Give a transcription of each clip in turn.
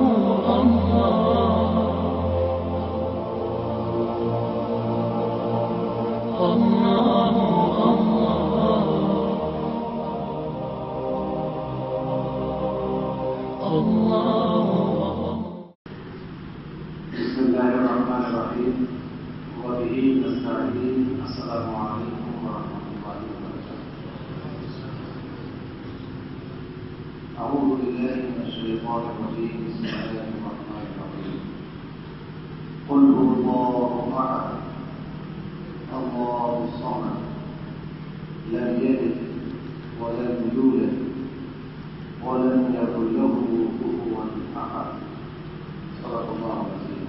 بسم الله الرحمن الرحيم وبه نستعين. السلام عليكم ورحمة الله وبركاته. أعوذ بالله من الشيطان الرجيم. بسم الله الرحمن الرحيم. قل هو الله أحد الله الصمد لم يلد ولم يولد ولم يكن له كفوا أحد. صدق الله العظيم.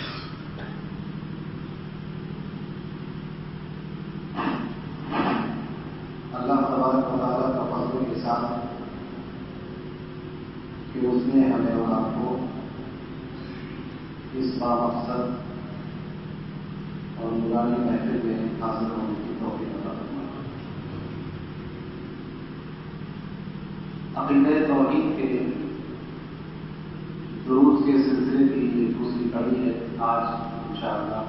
اللہ تبارک و تعالیٰ کا فضل کے ساتھ کہ اس نے ہمیں اور آپ کو اس بامقصد اور نورانی محفل میں حاضر ہونے کی توفیق عطا فرمائی. عقیدہ توحید کے دروس کے سلسلے کی یہ دوسری کڑی ہے. آج انشاءاللہ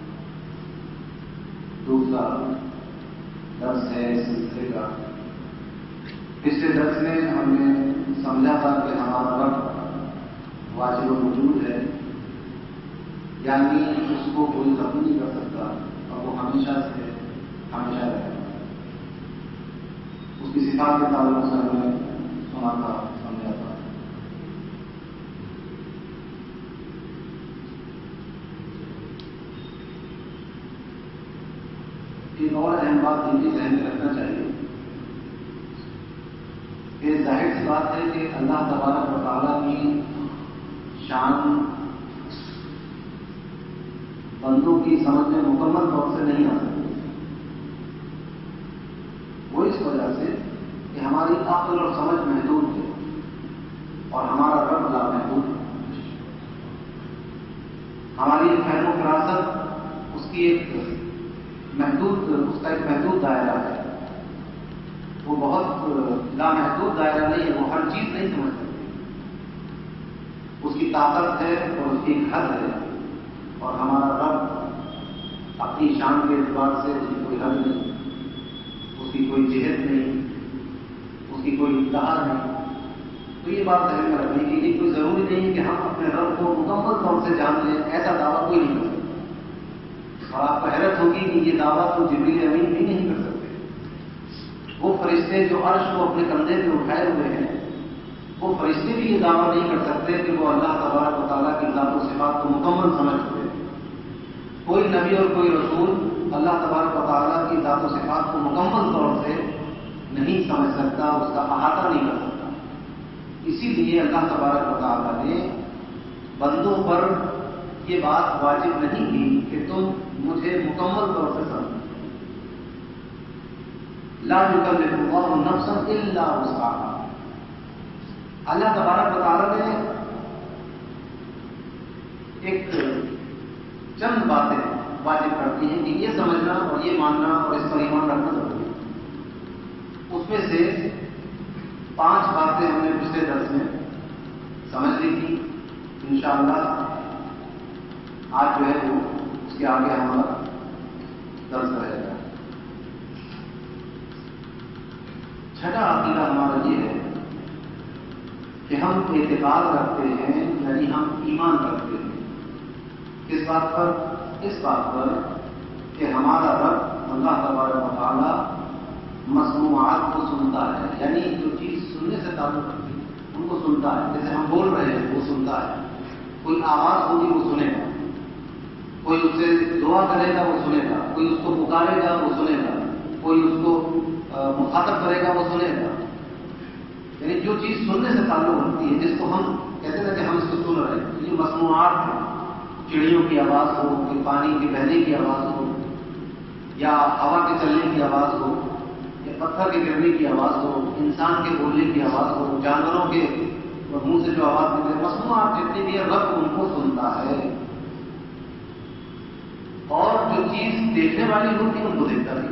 دوسرا درس ہے اس سلسلے کا. پچھلے درس میں ہم نے سمجھا تھا کہ ہمارا رب واجب وجود ہے، یعنی اس کو کوئی ختم نہیں کر سکتا اور وہ ہمیشہ سے ہمیشہ رہے گا. اس کی صفات کے تعلق سے ہم نے سنا تھا، سمجھا تھا. ایک اور اہم بات یہ بھی ذہن میں رکھنا چاہیے کہ ظاہر سی بات ہے کہ اللہ تبارک و تعالیٰ کی شان بندوں کی سمجھ میں مکمل طور سے نہیں آ سکتی. وہ اس وجہ سے کہ ہماری عقل اور سمجھ محدود ہے اور ہمارا رب لامحدود ہے. ہماری فہم و فراست اس کا ایک محدود دائرہ ہے. وہ بہت لامحدود دائرہ نہیں ہے. وہ ہر چیز نہیں سمجھ سکتی. اس کی طاقت ہے اور اس کی حد ہے. اور ہمارا رب اپنی شان کے اعتبار سے اس کی کوئی حد نہیں، اس کی کوئی جہت نہیں، اس کی کوئی انتہا نہیں. تو یہ بات ذہن میں رکھنے کی کوئی ضروری نہیں ہے کہ ہم اپنے رب کو مکمل طور سے جان لیں. ایسا دعویٰ کوئی نہیں کر سکتا. اور آپ کو حیرت ہوگی کہ یہ دعویٰ تو جبریل امین بھی نہیں کر سکتے. وہ فرشتے جو عرش کو اپنے کندھے پہ اٹھائے ہوئے ہیں، وہ فرشتے بھی یہ دعویٰ نہیں کر سکتے کہ وہ اللہ تبارک و تعالیٰ کی ذات و صفات کو مکمل سمجھتے ہیں. کوئی نبی اور کوئی رسول اللہ تبارک و تعالیٰ کی ذات و صفات کو مکمل طور سے نہیں سمجھ سکتا، اس کا احاطہ نہیں کر سکتا. اسی لیے اللہ تبارک و تعالیٰ نے بندوں پر یہ بات واجب نہیں کی کہ تم مجھے مکمل طور سے سمجھو. لا یکلف اللہ نفسا الا وسعها. اللہ تبارک و تعالیٰ نے ایک چند باتیں واجب کرتی ہیں کہ یہ سمجھنا اور یہ ماننا اور اس پر ایمان رکھنا ضروری ہے. اس میں سے 5 باتیں ہم نے پچھلے درس میں سمجھ لی تھی. انشاءاللہ آج جو ہے وہ اس کے آگے ہمارا درس رہے گا. چھٹا عقیدہ ہمارا یہ ہے کہ ہم اعتقاد رکھتے ہیں، یعنی ہم ایمان رکھتے ہیں کس بات پر؟ اس بات پر کہ ہمارا رب اللہ تبارک و تعالیٰ مسموعات کو سنتا ہے. یعنی جو چیز سننے سے تعلق رکھتی ہے ان کو سنتا ہے. جیسے ہم بول رہے ہیں وہ سنتا ہے. کوئی آواز ہوگی وہ سنے گا. کوئی اس سے دعا کرے گا وہ سنے گا. کوئی اس کو پکارے گا وہ سنے گا. کوئی اس کو مخاطب کرے گا وہ سنے گا. یعنی جو چیز سننے سے تعلق رکھتی ہے، جس کو ہم کہتے ہیں کہ ہم اس کو سن رہے ہیں. یہ مسموعات ہیں. چڑیوں کی آواز ہو، کوئی پانی کے بہنے کی آواز ہو، یا ہوا کے چلنے کی آواز ہو، یا پتھر کے گرنے کی آواز ہو، انسان کے بولنے کی آواز ہو، جانوروں کے منہ سے جو آواز نکلے، مسموعات جتنی بھی ہے رب ان کو سنتا ہے. اور جو چیز دیکھنے والی ہوتی ہے ان کو دیکھتا نہیں.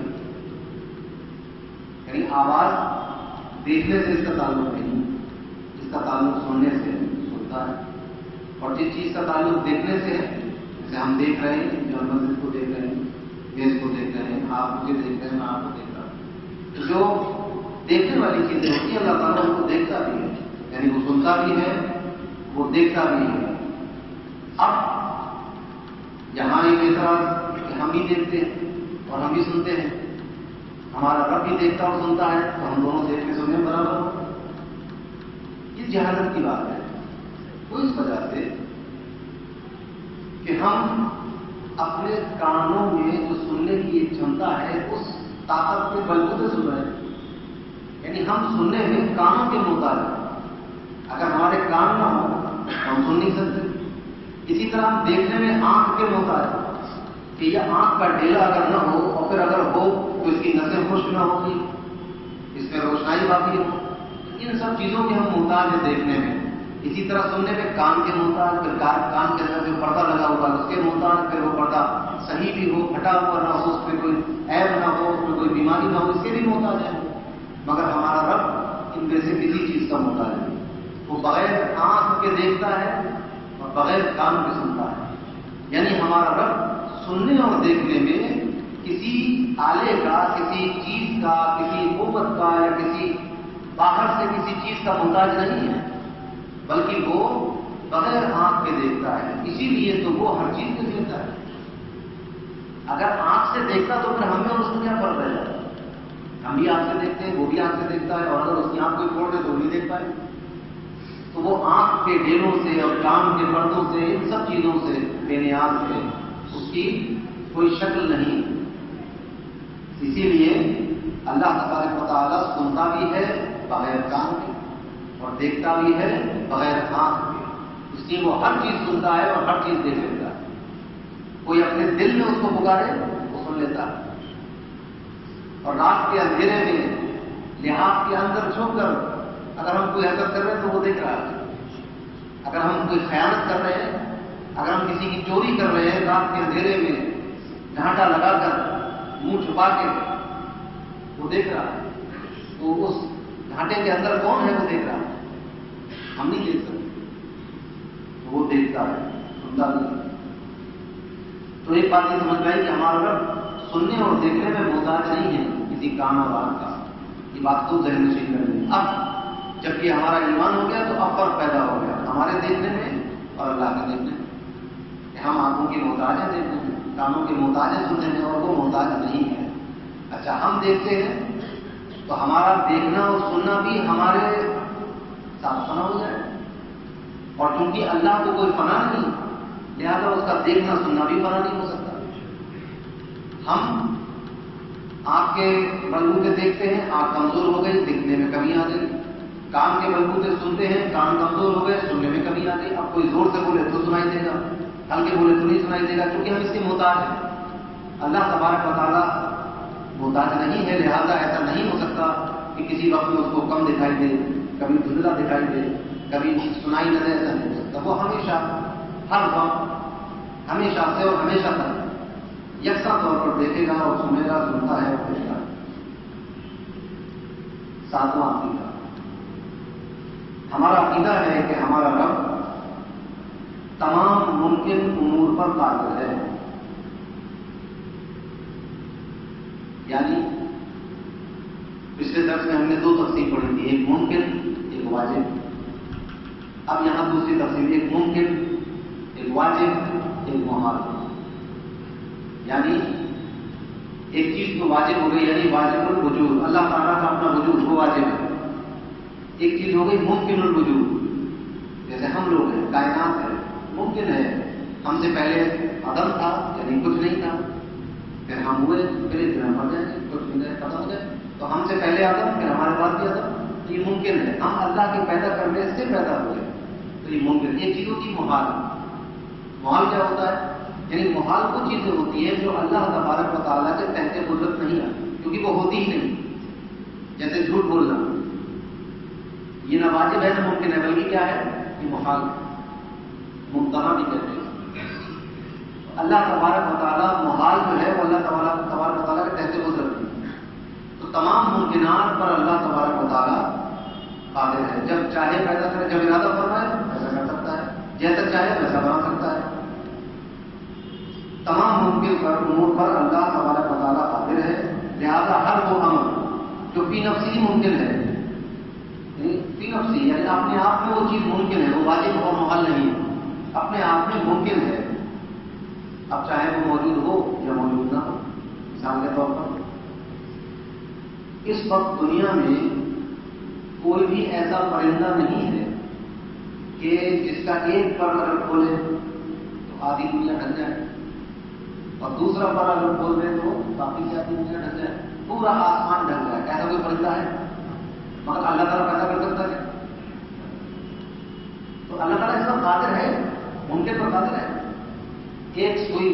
یعنی آواز دیکھنے سے اس کا تعلق نہیں، اس کا تعلق سننے سے سنتا ہے. اور جس چیز کا تعلق دیکھنے سے ہے، جیسے ہم دیکھ رہے ہیں، جو مسجد کو دیکھ رہے ہیں، میز کو دیکھ رہے ہیں، آپ مجھے دیکھ رہے ہیں، میں آپ کو دیکھ رہا ہوں، جو دیکھنے والی چیزیں ہوتی ہیں اللہ تعالیٰ ان کو دیکھتا بھی ہے، یعنی وہ سنتا بھی ہے، وہ دیکھتا بھی ہے۔ اب یہاں ایک اعتراض کہ ہم بھی دیکھتے ہیں اور ہم بھی سنتے ہیں، ہمارا رب بھی دیکھتا اور سنتا ہے، تو ہم دونوں دیکھنے سننے برابر ہو، یہ جہالت کی بات ہے۔ وہ اس وجہ سے کہ ہم اپنے کانوں میں جو سننے کی ایک چھمتا ہے اس طاقت کے بلبوتے سن رہے ہیں، یعنی ہم سننے میں کانوں کے محتاج ہیں۔ اگر ہمارے کان نہ ہو ہم سن نہیں سکتے۔ اسی طرح ہم دیکھنے میں آنکھ کے محتاج ہیں کہ یہ آنکھ کا ڈیلا اگر نہ ہو اور پھر اگر ہو تو اس کی نظر خشک نہ ہوگی، اس میں روشنائی باقی ہو، ان سب چیزوں کے ہم محتاج ہیں دیکھنے میں۔ اسی طرح سننے میں کان کے محتاج، پھر کان کے اندر جو پردہ لگا ہوا ہے اس کے محتاج، پھر وہ پردہ صحیح بھی ہو، پھٹا ہوا نہ ہو، اس میں کوئی عیب نہ ہو، اس میں کوئی بیماری نہ ہو، اس کے بھی محتاج ہے۔ مگر ہمارا رب ان میں سے کسی چیز کا محتاج ہے، وہ بغیر آنکھ کے دیکھتا ہے اور بغیر کان کے سنتا ہے۔ یعنی ہمارا رب سننے اور دیکھنے میں کسی آلے کا، کسی چیز کا، کسی قوت کا یا کسی باہر سے کسی چیز کا محتاج نہیں ہے، بلکہ وہ بغیر آنکھ کے دیکھتا ہے۔ اسی لیے تو وہ ہر چیز کو دیکھتا ہے۔ اگر آنکھ سے دیکھتا تو پھر ہمیں اور اس میں کیا فرق رہ جاتا؟ ہم بھی آنکھ سے دیکھتے ہیں، وہ بھی آنکھ سے دیکھتا ہے، اور اگر اس کی آنکھ کو چھوڑ دے تو وہ نہیں دیکھ پائے۔ تو وہ آنکھ کے ڈیلوں سے اور کان کے پردوں سے، ان سب چیزوں سے بے نیاز ہے، اس کی کوئی شکل نہیں۔ اسی لیے اللہ تبارک و تعالیٰ سنتا بھی ہے بغیر کان کے اور دیکھتا بھی ہے بغیر آنکھ کے، اس لیے وہ ہر چیز سنتا ہے اور ہر چیز دیکھ لیتا ہے۔ کوئی اپنے دل میں اس کو پکارے وہ سن لیتا ہے، اور رات کے اندھیرے میں لحاظ کے اندر چھپ کر اگر ہم کوئی حرکت کر رہے ہیں تو وہ دیکھ رہا ہے۔ اگر ہم کوئی خیانت کر رہے ہیں، اگر ہم کسی کی چوری کر رہے ہیں رات کے اندھیرے میں ڈھانٹا لگا کر، منہ چھپا کے، وہ دیکھ رہا ہے۔ تو اس ڈھانٹے کے اندر کون ہے وہ دیکھ رہا ہے، ہم نہیں دیکھ سکتے، تو وہ دیکھتا ہے، سنتا نہیں۔ تو ایک بات یہ سمجھ میں آئی کہ ہمارا رب سننے اور دیکھنے میں محتاج نہیں ہے کسی کان اور آنکھ کا، یہ بات کو ذہن نشین کر لیں۔ اب جب یہ ہمارا ایمان ہو گیا تو اب فرق پیدا ہو گیا ہمارے دیکھنے میں اور اللہ کے دیکھنے میں، کہ ہم آنکھوں کے محتاج ہیں دیکھنے میں، کانوں کے محتاج ہیں سننے میں، اور وہ محتاج نہیں ہے۔ اچھا، ہم دیکھتے ہیں تو ہمارا دیکھنا اور سننا بھی ہمارے ساتھ فنا ہو جائے، اور چونکہ اللہ کو کوئی فنا نہیں، لہذا اس کا دیکھنا سننا بھی فنا نہیں ہو سکتا۔ ہم آنکھ کے بلبوتے دیکھتے ہیں، آنکھ کمزور ہو گئی، دیکھنے میں کمی آ گئی، کان کے بلبوتے سنتے ہیں، کان کمزور ہو گئے، سننے میں کمی آ گئی۔ اب کوئی زور سے بولے تو سنائی دے گا، ہلکے بولے تو نہیں سنائی دے گا، کیونکہ ہم اس کے محتاج ہیں۔ اللہ تبارک و تعالیٰ محتاج نہیں ہے، لہذا ایسا نہیں ہو سکتا کہ کسی وقت میں اس کو کم دکھائی دے، کبھی دھندلا دکھائی دے، کبھی سنائی نہ دے، ایسا نہیں ہو سکتا۔ وہ ہمیشہ، ہر وقت، ہمیشہ سے اور ہمیشہ تک یکساں طور پر دیکھے گا اور سنے گا، سنتا ہے اور دیکھتا ہے۔ ساتواں عقیدہ، ہمارا عقیدہ ہے کہ ہمارا رب تمام ممکن امور پر قادر ہے، یعنی پچھلے درس میں ہم نے دو تفصیل پڑھی تھی، ایک ممکن ایک واجب۔ اب یہاں دوسری تفصیل، ایک ممکن ایک واجب ایک محال، یعنی ایک چیز تو واجب ہو گئی، یعنی واجب الوجود، اللہ تعالیٰ کا اپنا وجود وہ واجب ہے۔ ایک چیز ہو گئی ممکن الوجود، جیسے ہم لوگ ہیں، کائنات ہے، ممکن ہے ہم سے پہلے عدم تھا، یعنی کچھ نہیں تھا، پھر ہم ہوئے، پھر اتنا مر جائیں، کچھ بھی نہیں ختم ہو جائے، تو ہم سے پہلے عدم، پھر ہمارے بعد بھی عدم، یہ ممکن ہے۔ ہم اللہ کے پیدا کرنے سے پیدا ہوئے، تو یہ ممکن۔ ایک چیز ہوتی ہے محال۔ محال کیا ہوتا ہے؟ یعنی محال وہ چیزیں ہوتی ہیں جو اللہ تبارک و تعالیٰ کے تحت قدرت نہیں آتی، کیونکہ وہ ہوتی ہی نہیں، جیسے جھوٹ بولنا، یہ نہ واجب ہے نہ ممکن ہے، بلکہ کیا ہے؟ یہ محال، ممتنع بھی کہتے ہیں۔ اللہ تبارک و تعالیٰ محال جو ہے وہ اللہ تبارک و تعالیٰ کے تحت قدرت نہیں، تو تمام ممکنات پر اللہ تبارک و تعالیٰ قادر ہے، جب چاہے پیدا کرے، جب ارادہ فرمائے ایسا کر سکتا ہے، جیسا چاہے چاہے ویسا بنا سکتا ہے. تمام ممکن پر امور پر اللہ تبارک و تعالیٰ قادر ہے. لہذا ہر وہ امر جو فی نفسی ممکن ہے، فی نفسی یعنی اپنے آپ میں وہ چیز ممکن ہے، وہ واجب اور محال نہیں ہے، اپنے آپ میں ممکن ہے. اب چاہے وہ موجود ہو یا موجود نہ ہو. مثال کے طور پر اس وقت دنیا میں کوئی بھی ایسا پرندہ نہیں ہے کہ جس کا ایک پر اگر کھولے تو آدھی دنیا ڈھک جائے، اور دوسرا پر اگر کھول دے تو باقی کی آدھی دنیا ڈھک جائے، پورا آسمان ڈھک جائے. ایسا کوئی پرندہ ہے؟ مگر اللہ تعالیٰ پیدا کر سکتا ہے. تو اللہ تعالیٰ اس پر قادر ہے، ممکن پر قادر ہے. ایک سوئی،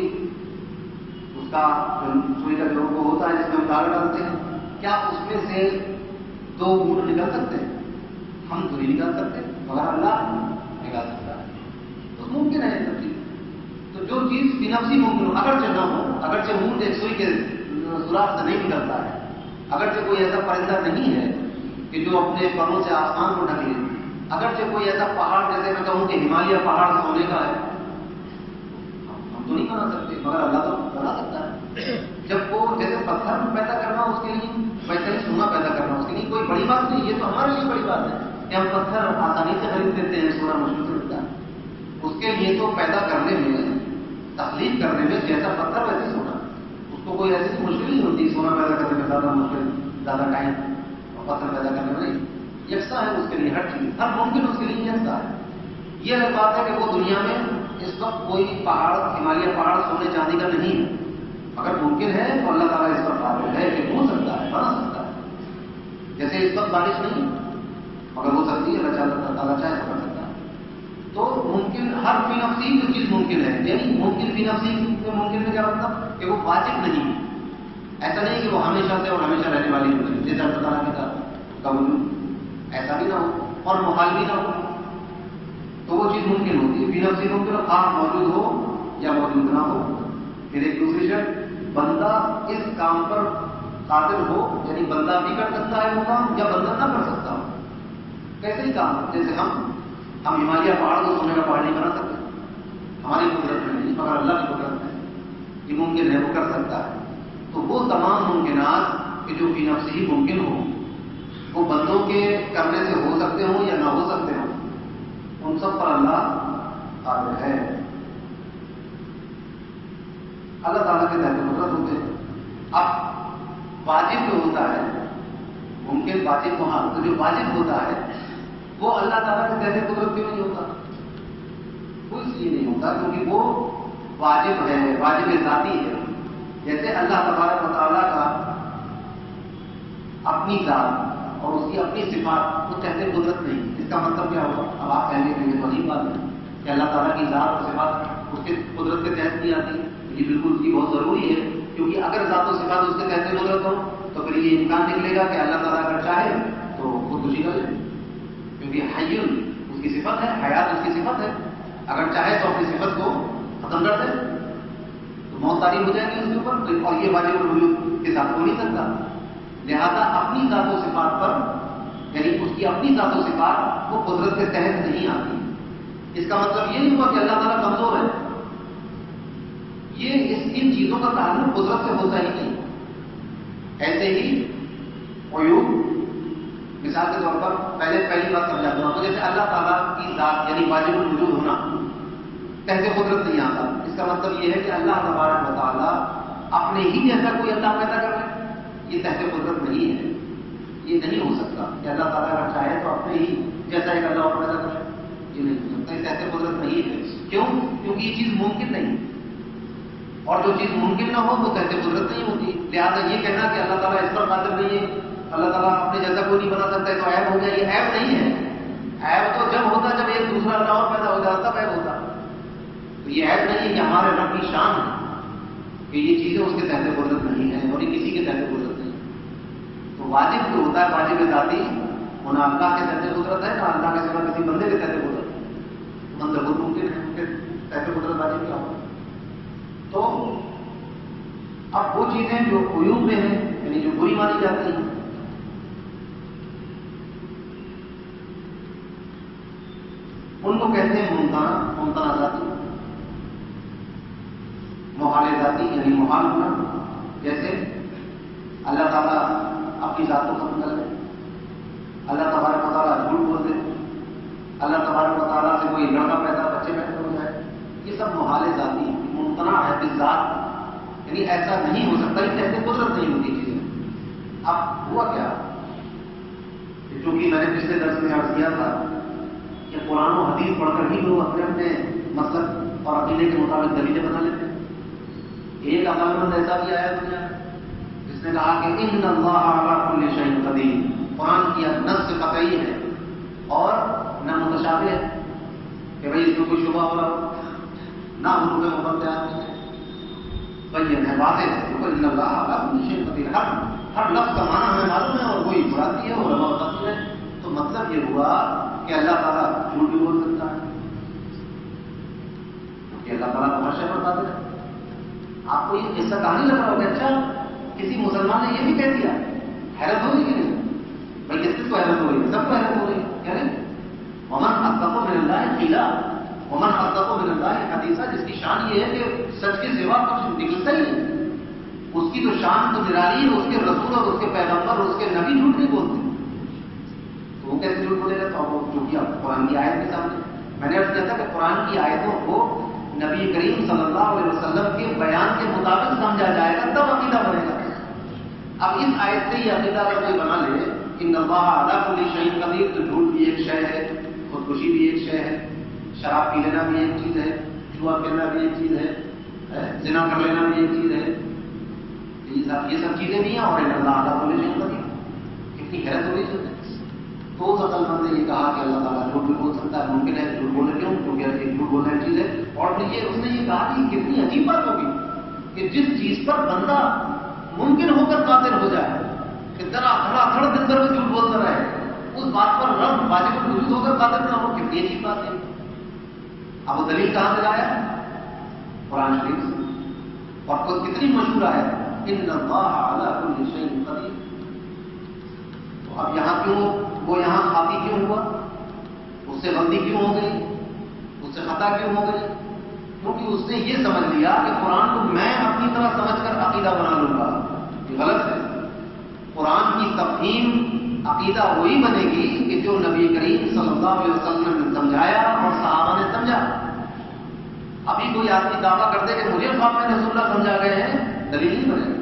اس کا سوئی کا جو ہوتا ہے جس میں ہم داغ ڈالتے ہیں، کیا اس میں سے 2 گھونٹ نکل سکتے ہیں؟ ہم تو نہیں نکال سکتے، مگر اللہ نکال سکتا ہے. تو ممکن ہے سب چیز. تو جو چیز فی نفسی ممکن ہو، اگرچہ نہ ہو، اگرچہ منہ ایک سوئی کے سوراخ سے نہیں نکلتا ہے، اگرچہ کوئی ایسا پرندہ نہیں ہے کہ جو اپنے پروں سے آسمان کو ڈھک لے، اگرچہ کوئی ایسا پہاڑ جیسے میں کہوں کہ ہمالیہ پہاڑ سونے کا ہے، ہم تو نہیں بنا سکتے، مگر اللہ تو بنا سکتا ہے. جب وہ جیسے پتھر پیدا کرنا اس کے لیے، ویسے ہی سونا پیدا کرنا اس کے لیے کوئی بڑی بات نہیں. یہ تو ہمارے لیے بڑی بات ہے کہ ہم پتھر آسانی سے خرید لیتے ہیں، سونا مشکل سے ملتا ہے. اس کے لیے تو پیدا کرنے میں، تخلیق کرنے میں جیسا پتھر ویسے سونا، اس کو کوئی ایسی مشکل نہیں ہوتی. سونا پیدا کرنے میں زیادہ مشکل، زیادہ ٹائم، اور پتھر پیدا کرنے میں نہیں. یکساں ہے اس کے لیے، ہر چیز، ہر ممکن اس کے لیے یکساں ہے. یہ الگ بات ہے کہ وہ دنیا میں اس وقت کوئی پہاڑ، ہمالیہ پہاڑ سونے چاندی کا نہیں ہے. اگر ممکن ہے تو اللہ تعالیٰ اس پر قادر ہے کہ ہو سکتا ہے، بنا سکتا ہے. جیسے اس وقت بارش نہیں مگر ہو سکتی ہے، اللہ تعالیٰ چاہے تو کر سکتا ہے. تو ممکن ہر فی نفسی کوئی چیز ممکن ہے. یعنی ممکن فی نفسی میں ممکن میں کیا مطلب کہ وہ واجب نہیں ہے. ایسا نہیں کہ وہ ہمیشہ سے اور ہمیشہ رہنے والی ہوتی، جیسے اللہ تعالیٰ کی ذات کا وجود ایسا بھی نہ ہو اور محال بھی نہ ہو، تو وہ چیز ممکن ہوتی ہے. فی نفسی ممکن ہو، آپ موجود ہو یا موجود نہ ہو. پھر ایک دوسری شرط، بندہ اس کام پر قادر ہو، یعنی بندہ بھی کر سکتا ہے وہ کام یا بندہ نہ کر سکتا ہو. کیسے ہی کام، جیسے ہم ہمالیہ پہاڑ کو سونے کا پہاڑ نہیں بنا سکتے، ہماری قدرت میں نہیں، مگر اللہ کی قدرت میں یہ ممکن ہے، وہ کر سکتا ہے. تو وہ تمام ممکنات کہ جو فی نفسی ہی ممکن ہو، وہ بندوں کے کرنے سے ہو سکتے ہوں یا نہ ہو سکتے ہوں، ان سب پر اللہ قادر ہے. اللہ تعالیٰ کے تحت قدرت ہوتے ہیں. اب واجب جو ہوتا ہے، ممکن واجب وہاں، تو جو واجب ہوتا ہے وہ اللہ تعالیٰ کے تحت قدرت کیوں نہیں ہوتا؟ وہ اس لیے نہیں ہوتا کیونکہ وہ واجب ہے، واجب ذاتی ہے. جیسے اللہ تبارک و تعالیٰ کا اپنی ذات اور اس کی اپنی صفات وہ تحت قدرت نہیں. اس کا مطلب کیا ہوگا؟ اب آپ کہیں گے کہ یہ عجیب بات ہے کہ اللہ تعالیٰ کی ذات اور صفات اس کے قدرت کے تحت نہیں آتی. یہ بالکل اس کی بہت ضروری ہے، کیونکہ اگر ذات و صفات اس کے تحت قدرت ہو تو پھر یہ امکان نکلے گا کہ اللہ تعالیٰ اگر چاہے تو خودکشی کر لے، کیونکہ حی اس کی صفت ہے، حیات اس کی صفت ہے. اگر چاہے تو اپنی صفت کو ختم کر دے تو موت طاری ہو جائے گی اس کے اوپر، اور یہ واجب الوجود کے ساتھ ہو نہیں سکتا. لہذا اپنی ذات و صفات پر، یعنی اس کی اپنی ذات و صفات وہ قدرت کے تحت نہیں آتی. اس کا مطلب یہ نہیں ہوا کہ اللہ تعالیٰ کمزور ہے. یہ ان چیزوں کا تعلق قدرت سے ہوتا ہی نہیں. ایسے ہی عیوب، مثال کے طور پر پہلی بات سمجھا دوں تو جیسے اللہ تعالیٰ کی ذات یعنی واجب الوجود ہونا تحت قدرت نہیں آتا. اس کا مطلب یہ ہے کہ اللہ تبارک و تعالیٰ اپنے ہی جیسا کوئی اللہ پیدا کر لے، یہ تحت قدرت نہیں ہے. یہ نہیں ہو سکتا کہ اللہ تعالیٰ اگر چاہے تو اپنے ہی جیسا ایک اللہ پیدا کر لے، یہ نہیں ہو سکتا. یہ تحت قدرت نہیں ہے. کیوں؟ کیونکہ یہ چیز ممکن نہیں، اور جو چیز ممکن نہ ہو وہ تحت قدرت نہیں ہوتی. لہٰذا یہ کہنا کہ اللہ تعالیٰ اس پر قادر نہیں ہے، اللہ تعالیٰ اپنے جیسا کوئی نہیں بنا سکتا ہے تو عیب ہو جائے. یہ عیب نہیں ہے. عیب تو جب ہوتا جب ایک دوسرا اللہ اور پیدا ہو جاتا تب عیب ہوتا. تو یہ عیب نہیں ہے کہ ہمارے رب کی شان ہے کہ یہ چیزیں اس کے تحت قدرت نہیں ہے اور یہ کسی کے تحت قدرت نہیں ہے. تو واجب جو ہوتا ہے واجب ذاتی ہونا اللہ کے تحت قدرت ہے، نہ اللہ کے سوا کسی بندے کے تحت قدرت ہے. بندہ خود ممکن ہے، ان کے تحت قدرت واجب کیا ہوگا. تو اب وہ چیزیں جو عیوب میں ہیں، یعنی جو بری مانی جاتی ہیں، ان کو کہتے ہیں ممتنع ذاتی، محال ذاتی یعنی محال ہونا، جیسے اللہ تعالیٰ اپنی ذات کو ختم کر دے، اللہ تبارک و تعالیٰ جھوٹ بول دے، اللہ تبارک و تعالیٰ سے کوئی لڑکا پیدا بچے پیدا ہو جائے، یہ سب محال ذاتی ممتنع ہے بالذات، یعنی ایسا نہیں ہو سکتا، یہ کہتے قدرت نہیں ہوتی چیزیں۔ اب ہوا کیا، چونکہ میں نے پچھلے درس میں عرض کیا تھا کہ قرآن و حدیث پڑھ کر ہی لوگ اپنے اپنے مطلب اور عقیدے کے مطابق دلیلیں بنا لیتے ہیں۔ ایک عقل مند ایسا بھی آیا دنیا جس نے کہا کہ ان اللہ علی کل شیء قدیر، قرآن کی نص قطعی ہے اور نہ متشابہ ہے کہ بھائی اس میں کوئی شبہ ہو رہا ہو، نہ حروف مقطعات میں بین ہے، واضح ہے کہ ان اللہ علی کل شیء قدیر، ہر لفظ کا معنی ہمیں معلوم ہے اور کوئی بڑھاتی ہے اور علماء بتاتی ہے۔ تو مطلب یہ ہوا کہ اللہ تعالیٰ جھوٹ بھی بول سکتا ہے، کیونکہ اللہ تعالیٰ کو ہر شے پر قادر ہے۔ آپ کو یہ قصہ کہانی لگ رہا ہوگا، اچھا کسی مسلمان نے یہ بھی کہہ دیا، حیرت ہوگی کہ نہیں؟ بھائی کس کو حیرت ہو رہی ہے؟ سب کو حیرت ہو رہی ہے، کیا نہیں؟ ومن اصدق من اللہ قیلا ومن اصدق من اللہ حدیثا، جس کی شان یہ ہے کہ سچ کے سوا کچھ نکلتا ہی نہیں، اس کی تو شان تو نرالی ہے، اس کے رسول اور اس کے پیغمبر اور اس کے نبی جھوٹ نہیں بولتے، تو وہ کیسے جھوٹ بولے گا؟ تو جو کہ قرآن کی آیت کے سامنے میں نے عرض کیا تھا کہ قرآن کی آیتوں کو نبی کریم صلی اللہ علیہ وسلم کے بیان کے مطابق سمجھا جائے گا تب عقیدہ بنے گا۔ اب اس آیت سے یہ عقیدہ اگر کوئی بنا لے ان اللہ علی کل شیء قدیر، تو جھوٹ بھی ایک شے ہے، خودکشی بھی ایک شے ہے، شراب پی لینا بھی ایک چیز ہے، جوا کھیلنا بھی ایک چیز ہے، زنا کر لینا بھی ایک چیز ہے، یہ سب چیزیں بھی ہیں، اور ان اللہ علی کل شیء قدیر، کتنی حیرت ہو رہی ہے۔ تو اس عقل مند نے یہ کہا کہ اللہ تعالیٰ جھوٹ بھی بول سکتا ہے، ممکن ہے جھوٹ بولے کیوں؟ کیونکہ ایک جھوٹ بولنے کی چیز ہے، اور پھر یہ اس نے یہ کہا کہ کتنی عجیب بات ہوگی کہ جس چیز پر بندہ ممکن ہو کر قادر ہو جائے، اتنا کھڑا دن بھر میں جھوٹ بولتا رہے، اس بات پر رب واجب الوجود ہو کر قادر نہ ہو، کتنی عجیب بات ہے۔ اب وہ دلیل کہاں سے لایا؟ قرآن شریف سے، اور خود کتنی مشہور ہے ان اللہ علی کل شیء قدیر۔ تو اب یہاں کیوں وہ یہاں خاطی کیوں ہوا؟ اس سے غلطی کیوں ہو گئی؟ اس سے خطا کیوں ہو گئی؟ کیونکہ اس نے یہ سمجھ لیا کہ قرآن کو میں اپنی طرح سمجھ کر عقیدہ بنا لوں گا، یہ غلط ہے۔ قرآن کی تفہیم عقیدہ وہی بنے گی کہ جو نبی کریم صلی اللہ علیہ وسلم نے سمجھایا اور صحابہ نے سمجھا۔ ابھی کوئی آدمی دعویٰ کرتے کہ مجھے خواب میں رسول اللہ سمجھا گئے ہیں، دلیل نہیں بنے گا۔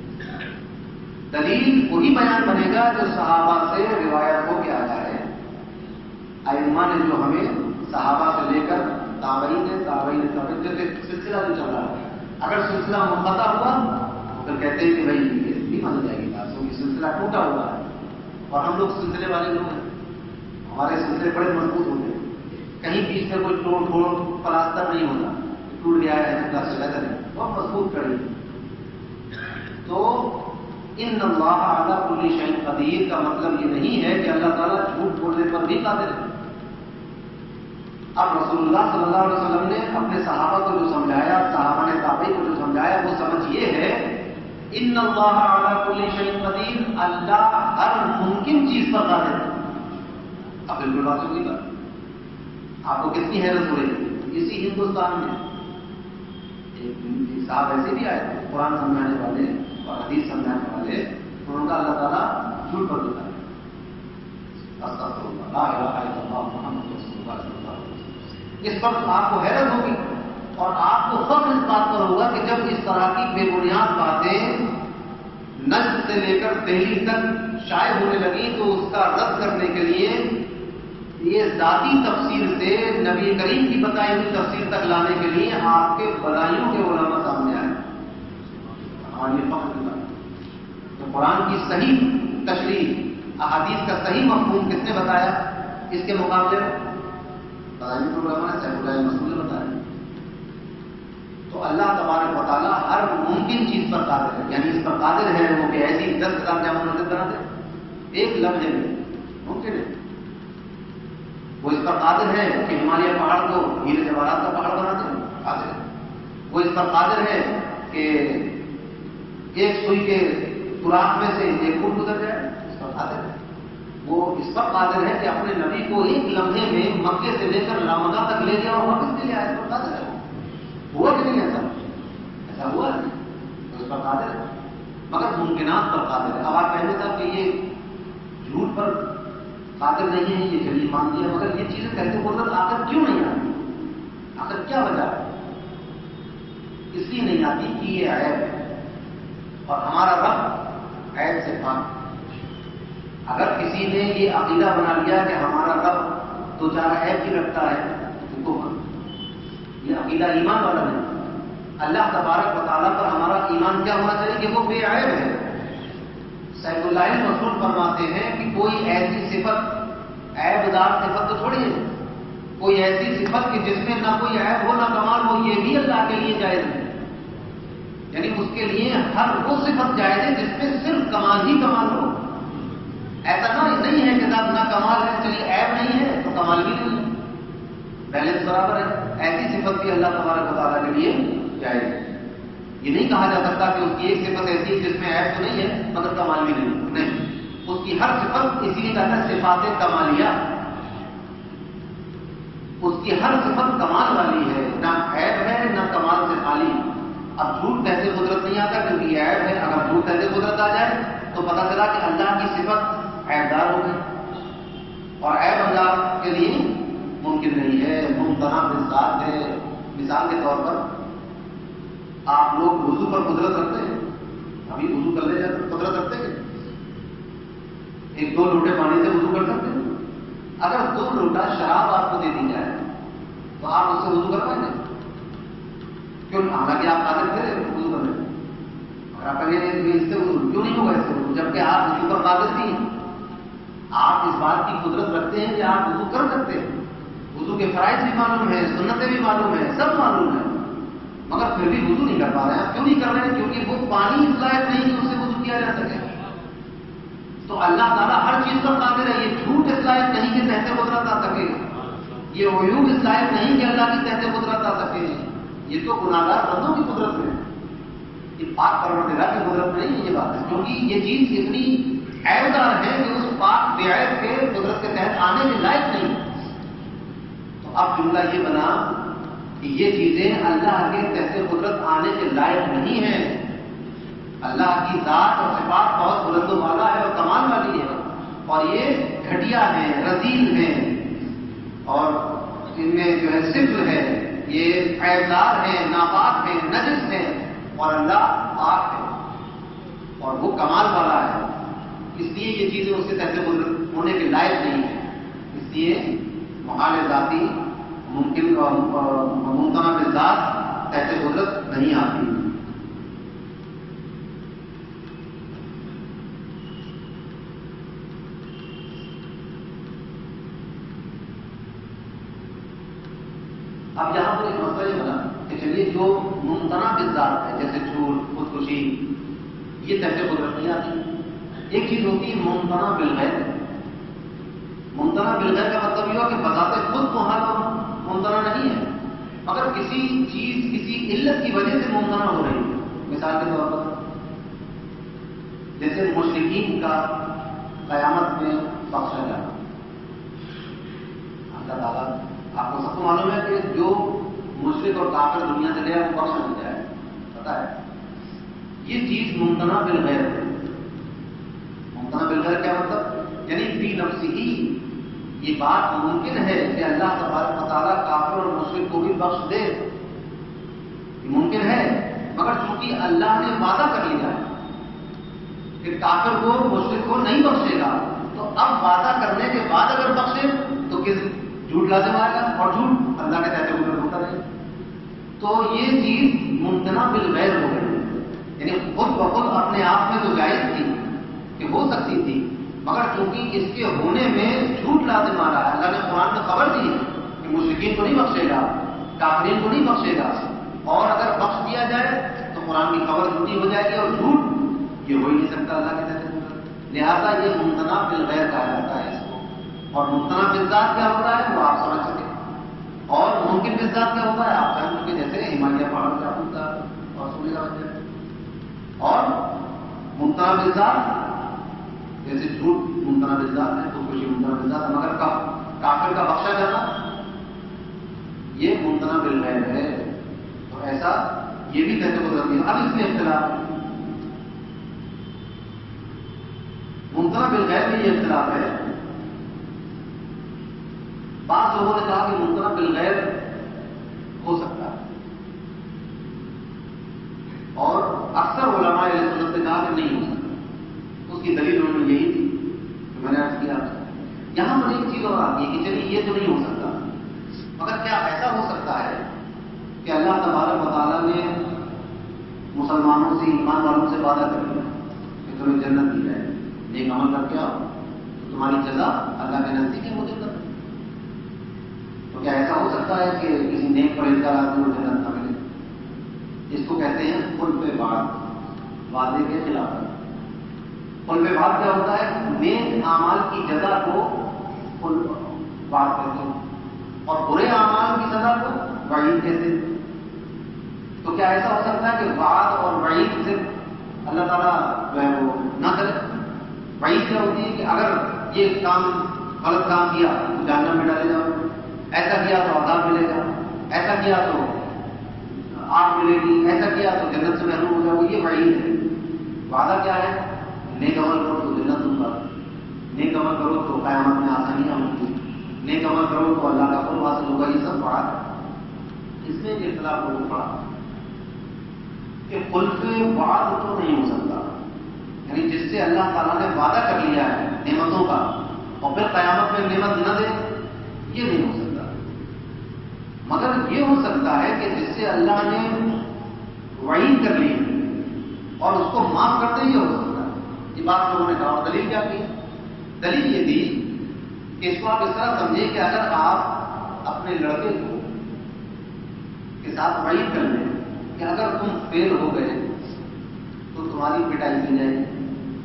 دلیل وہی بیان بنے گا جو صحابہ سے روایت ہو کے آ جائے۔ ائمہ نے جو ہمیں صحابہ سے لے کر تابعین جیسے سلسلہ جو چل رہا ہے، اگر سلسلہ منقطع ہوا تو کہتے ہیں کہ بھائی یہ نہیں مان جائے گی بات، کیونکہ سلسلہ ٹوٹا ہوا ہے، اور ہم لوگ سلسلے والے لوگ ہیں، ہمارے سلسلے بڑے مضبوط ہوتے ہیں، کہیں بیچ میں کوئی توڑ پھوڑ پلاستر نہیں ہوتا، ٹوٹ گیا ہے سے بہتر ہے، بہت مضبوط کڑی۔ تو ان اللہ علی کل شیء قدیر کا مطلب یہ نہیں ہے کہ اللہ تعالیٰ جھوٹ بولنے پر بھی قادر ہے۔ اب رسول اللہ صلی اللہ علیہ وسلم نے اپنے صحابہ کو جو سمجھایا، صحابہ نے تابعین کو جو سمجھایا، وہ سمجھ یہ ہے ان اللہ علی کل شیء قدیر، اللہ ہر ممکن چیز پر قادر ہے۔ اب بالکل بات ہوگی بات، آپ کو کتنی حیرت ہو رہی ہے؟ اسی ہندوستان میں ایک صاحب ایسے بھی آئے تھے، قرآن سمجھانے والے اور حدیث سمجھانے والے، ان کا اللہ تعالیٰ جھوٹ پر دیتا ہے، استغفر اللہ، لا الہ الا اللہ محمد رسول اللہ صلی اللہ علیہ وسلم۔ اس پر آپ کو حیرت ہوگی اور آپ کو فخر اس بات پر ہوگا کہ جب اس طرح کی بے بنیاد باتیں نجد سے لے کر دہلی تک شائع ہونے لگی تو اس کا رد کرنے کے لیے یہ ذاتی تفسیر سے نبی کریم کی بتائی ہوئی تفسیر تک لانے کے لیے آپ کے بدائیوں کے علماء سامنے آئے۔ ہماری فخر کی بات، تو قرآن کی صحیح تشریح، احادیث کا صحیح مفہوم کس نے بتایا؟ اس کے مقابلے میں بدائیوں کے علماء نے سیف اللہ مسعود نے بتایا۔ تو اللہ تبارک و تعالیٰ ہر ممکن چیز پر قادر ہے، یعنی اس پر قادر ہے وہ کہ ایسی 10,000 جامع مسجد بنا دے ایک لمحے میں، ممکن ہے۔ وہ اس پر قادر ہے کہ ہمالیہ پہاڑ کو ہیرے جواہرات کا پہاڑ بنا دے، قادر ہے۔ وہ اس پر قادر ہے کہ ایک سوئی کے سوراخ میں سے ایک فٹ گزر جائے، اس پر قادر ہے۔ وہ اس پر قادر ہے کہ اپنے نبی کو ایک لمحے میں مکے سے لے کر لامکہ تک لے گیا اور واپس لے آیا. اس پر قادر ہے. ہوا کہ نہیں ایسا ہوا ہے تو اس پر قادر ہے. مگر ممکنات پر قادر ہے. اب آپ کہنے تھا کہ یہ جھوٹ پر قادر نہیں ہے, یہ چلیے مان دیا, مگر یہ چیزیں کہتے قدرت آخر کیوں نہیں آتی؟ آخر کیا وجہ ہے؟ اس لیے نہیں آتی کہ یہ عیب ہے اور ہمارا رب عیب سے پاک. اگر کسی نے یہ عقیدہ بنا لیا کہ ہمارا رب تو چارہ عیب ہی رکھتا ہے تو یہ عقیدہ ایمان والا نہیں. اللہ تبارک و تعالیٰ پر ہمارا ایمان کیا ہونا چاہیے کہ وہ بے عیب ہے. سیف اللہ مسعود فرماتے ہیں کہ کوئی ایسی صفت عیب دار صفت تو چھوڑیے, کوئی ایسی صفت کہ جس میں نہ کوئی عیب ہو نہ کمال ہو, یہ بھی اللہ کے لیے جائز ہے. یعنی اس کے لیے ہر وہ صفت جائز ہے جس میں صرف کمال ہی کمال ہو. ایسا نہیں ہے کہ نہ کمال ہے چلیے عیب نہیں ہے تو کمال بھی نہیں ہے, بیلنس برابر ہے. ایسی صفت بھی اللہ تبارک و تعالیٰ کے لیے جائز ہے. یہ نہیں کہا جا سکتا کہ اس کی ایک صفت ایسی ہے جس میں عیب تو نہیں ہے مگر کمال بھی نہیں. اس کی ہر صفت اسی لیے کہتا ہے صفات کمالیہ. اس کی ہر صفت کمال والی ہے, نہ عیب ہے نہ کمال سے خالی. اب جھوٹ کہتے قدرت نہیں آتا کیونکہ یہ عیب ہے. اگر جھوٹ کہتے قدرت آ جائے تو پتہ چلا کہ اللہ کی صفت عیبدار ہو گئی اور عیب اللہ کے لیے ممکن نہیں ہے. ممتنع بالذات ہے. مثال کے طور پر آپ لوگ وضو پر قدرت رکھتے ہیں, ابھی وضو کر لے جاتے قدرت رکھتے ہیں, ایک دو لوٹے پانی سے وضو کر سکتے ہیں. اگر 2 لوٹا شراب آپ کو دے دی جائے تو آپ اس سے وضو کر پائیں گے؟ کیوں؟ حالانکہ آپ قادر تھے وضو کرنے میں. اگر آپ کہیں اس سے وضو کیوں نہیں ہوگا اس سے وضو, جبکہ آپ وضو پر قادر نہیں ہیں. آپ اس بات کی قدرت رکھتے ہیں کہ آپ وضو کر سکتے ہیں. وضو کے فرائض بھی معلوم ہے, سنتیں بھی معلوم ہے, سب معلوم ہے, مگر پھر بھی وضو نہیں کر پا رہے ہیں. کیوں نہیں کر رہے ہیں؟ کیونکہ وہ پانی اس لائق نہیں کہ اس سے وضو کیا جا سکے. تو اللہ تعالیٰ ہر چیز پر قادر ہے. یہ جھوٹ اس لائق نہیں کہ تحت قدرت آ سکے, یہ عیوب اس لائق نہیں کہ اللہ کی تحت قدرت آ سکے. یہ تو گناہگار بندوں کی قدرت ہے, یہ پاک پروردگار کی قدرت نہیں ہے. یہ بات ہے کیونکہ یہ چیز اتنی عیبدار ہے کہ اس پاک بے عیب کے قدرت کے تحت آنے کے لائق نہیں. تو اب جملہ یہ بنا کہ یہ چیزیں اللہ کے تحت قدرت آنے کے لائق نہیں ہیں. اللہ کی ذات اور صفات بہت بلند و بالا ہے اور کمال والی ہے, اور یہ گھٹیا ہے, رذیل ہے, اور ان میں جو ہے صفر ہے, یہ عیبدار ہے, ناپاک ہے, نجس ہے, اور اللہ پاک ہے اور وہ کمال والا ہے. اس لیے یہ چیزیں اس کے تحت قدرت ہونے کے لائق نہیں ہیں. اس لیے محال ذاتی ممکن اور ممتنع بالذات تحت قدرت نہیں آتی. اب یہاں پر ایک مسئلہ یہ بنا کہ چلیے جو ممتنع بالذات ہے جیسے جھوٹ, خودکشی, یہ تحت قدرت نہیں آتی. ایک چیز ہوتی ہے ممتنع بالغیر. ممتنع بالغیر کا مطلب یہ ہو کہ بذات خود محال ممتنع نہیں ہے, مگر کسی چیز کسی علت کی وجہ سے ممتنع ہو رہی ہے. مثال کے طور پر جیسے مشرکین کا قیامت میں بخشا جانا. اللہ تعالیٰ آپ کو سب کو معلوم ہے کہ جو مشرک اور کافر دنیا سے گیا وہ بخشا نہیں جائے, پتا ہے. یہ چیز ممتنع بالغیر ہے. ممتنع بالغیر کیا مطلب؟ یعنی فی نفسہ یہ بات ممکن ہے کہ اللہ تبارک و تعالیٰ کافر اور مشرک کو بھی بخش دے, یہ ممکن ہے, مگر چونکہ اللہ نے وعدہ کر لیا ہے کہ کافر کو مشرک کو نہیں بخشے گا, تو اب وعدہ کرنے کے بعد اگر بخشے تو کس جھوٹ لازم آئے گا, اور جھوٹ اللہ کے تحت قدرت ہوتا رہے. تو یہ چیز ممتنع بالغیر ہو گئی. یعنی خود بخود اپنے آپ میں تو جائز تھی کہ ہو سکتی تھی, مگر چونکہ اس کے ہونے میں جھوٹ لازم آ رہا ہے. اللہ نے قرآن میں خبر دی کہ مشرکین کو نہیں بخشے گا, کافرین کو نہیں بخشے گا, اور اگر بخش دیا جائے تو قرآن کی خبر جھوٹی ہو جائے گی, اور جھوٹ یہ ہو ہی نہیں سکتا اللہ کے تحت. لہٰذا یہ ممتنع بالغیر کہا جاتا ہے اس کو. اور ممتنع بالذات کیا ہوتا ہے وہ آپ سمجھ سکیں, اور ممکن بالذات کیا ہوتا ہے آپ سمجھ کے, جیسے ہمالیہ پہاڑوں کا ہوتا ہے اور سنے گا بچے. اور ممتنع بالذات جیسے جھوٹ ممتنع بالذات ہے, تو خوشی ممتنع بالذات، مگر کافر کا بخشا جانا یہ ممتنع بالغیب ہے. تو ایسا یہ بھی تحت قدرت ہے. اب اس میں اختلاف ہے، ممتنع بالغیب میں یہ اختلاف ہے. بعض لوگوں نے کہا کہ ممتنع بالغیب ہو سکتا ہے، اور اکثر علماء اہل سنت نے کہا کہ نہیں ہو سکتا. اس کی دلیل انہوں نے یہی تھی کہ میں نے عرض کیا. یہاں پر ایک چیز اور آتی ہے کہ چلیے یہ تو نہیں ہو سکتا، مگر کیا ایسا ہو سکتا ہے کہ اللہ تبارک و تعالیٰ نے مسلمانوں سے، ایمان والوں سے وعدہ کر دیا کہ تمہیں جنت دی جائے، نیک عمل کر کے آؤ تو تمہاری جزا اللہ کے نزدیک ہے وہ جنت. تو کیا ایسا ہو سکتا ہے کہ کسی نیک پرہیزگار آدمی کو جنت نہ ملے؟ اس کو کہتے ہیں خلف بعد، وعدے کے خلاف. خلف بعد کیا ہوتا ہے؟ نیک اعمال کی جزا کو خلف بعد کہتے ہیں اور برے اعمال کی سزا کو وعید کہتے ہیں. تو کیا ایسا ہو سکتا ہے کہ وعد اور وعید سے اللہ تعالیٰ جو ہے وہ نہ کرے؟ وعید کیا ہوتی ہے کہ اگر یہ کام غلط کام کیا تو جہنم میں ڈالے جاؤ، ایسا کیا تو عذاب ملے گا، ایسا کیا تو آگ ملے گی، ایسا کیا تو جنت سے محروم ہو جاؤ گے. یہ وعید ہے. وعدہ کیا ہے؟ نیک عمل کرو تو جنت دوں گا، نیک عمل کرو تو قیامت میں آسانیاں ہوں گی، نیک عمل کرو تو اللہ کا قرب حاصل ہوگا. یہ سب بڑا ہے. اس میں ایک اختلاف لوگوں کو پڑا کہ خلف بعد تو نہیں ہو سکتا، یعنی جس سے اللہ تعالیٰ نے وعدہ کر لیا ہے نعمتوں کا اور پھر قیامت میں نعمت نہ دے، یہ نہیں ہو سکتا. مگر یہ ہو سکتا ہے کہ جس سے اللہ نے وعید کر لی اور اس کو معاف کرتے ہی ہو سکتا ہے. یہ بات لوگوں نے کہا. اور دلیل کیا کی؟ دلیل یہ تھی کہ اس کو آپ اس طرح سمجھیں کہ اگر آپ اپنے لڑکے کو کے ساتھ وعید کر لیں کہ اگر تم فیل ہو گئے تو تمہاری پٹائی کی جائے گی،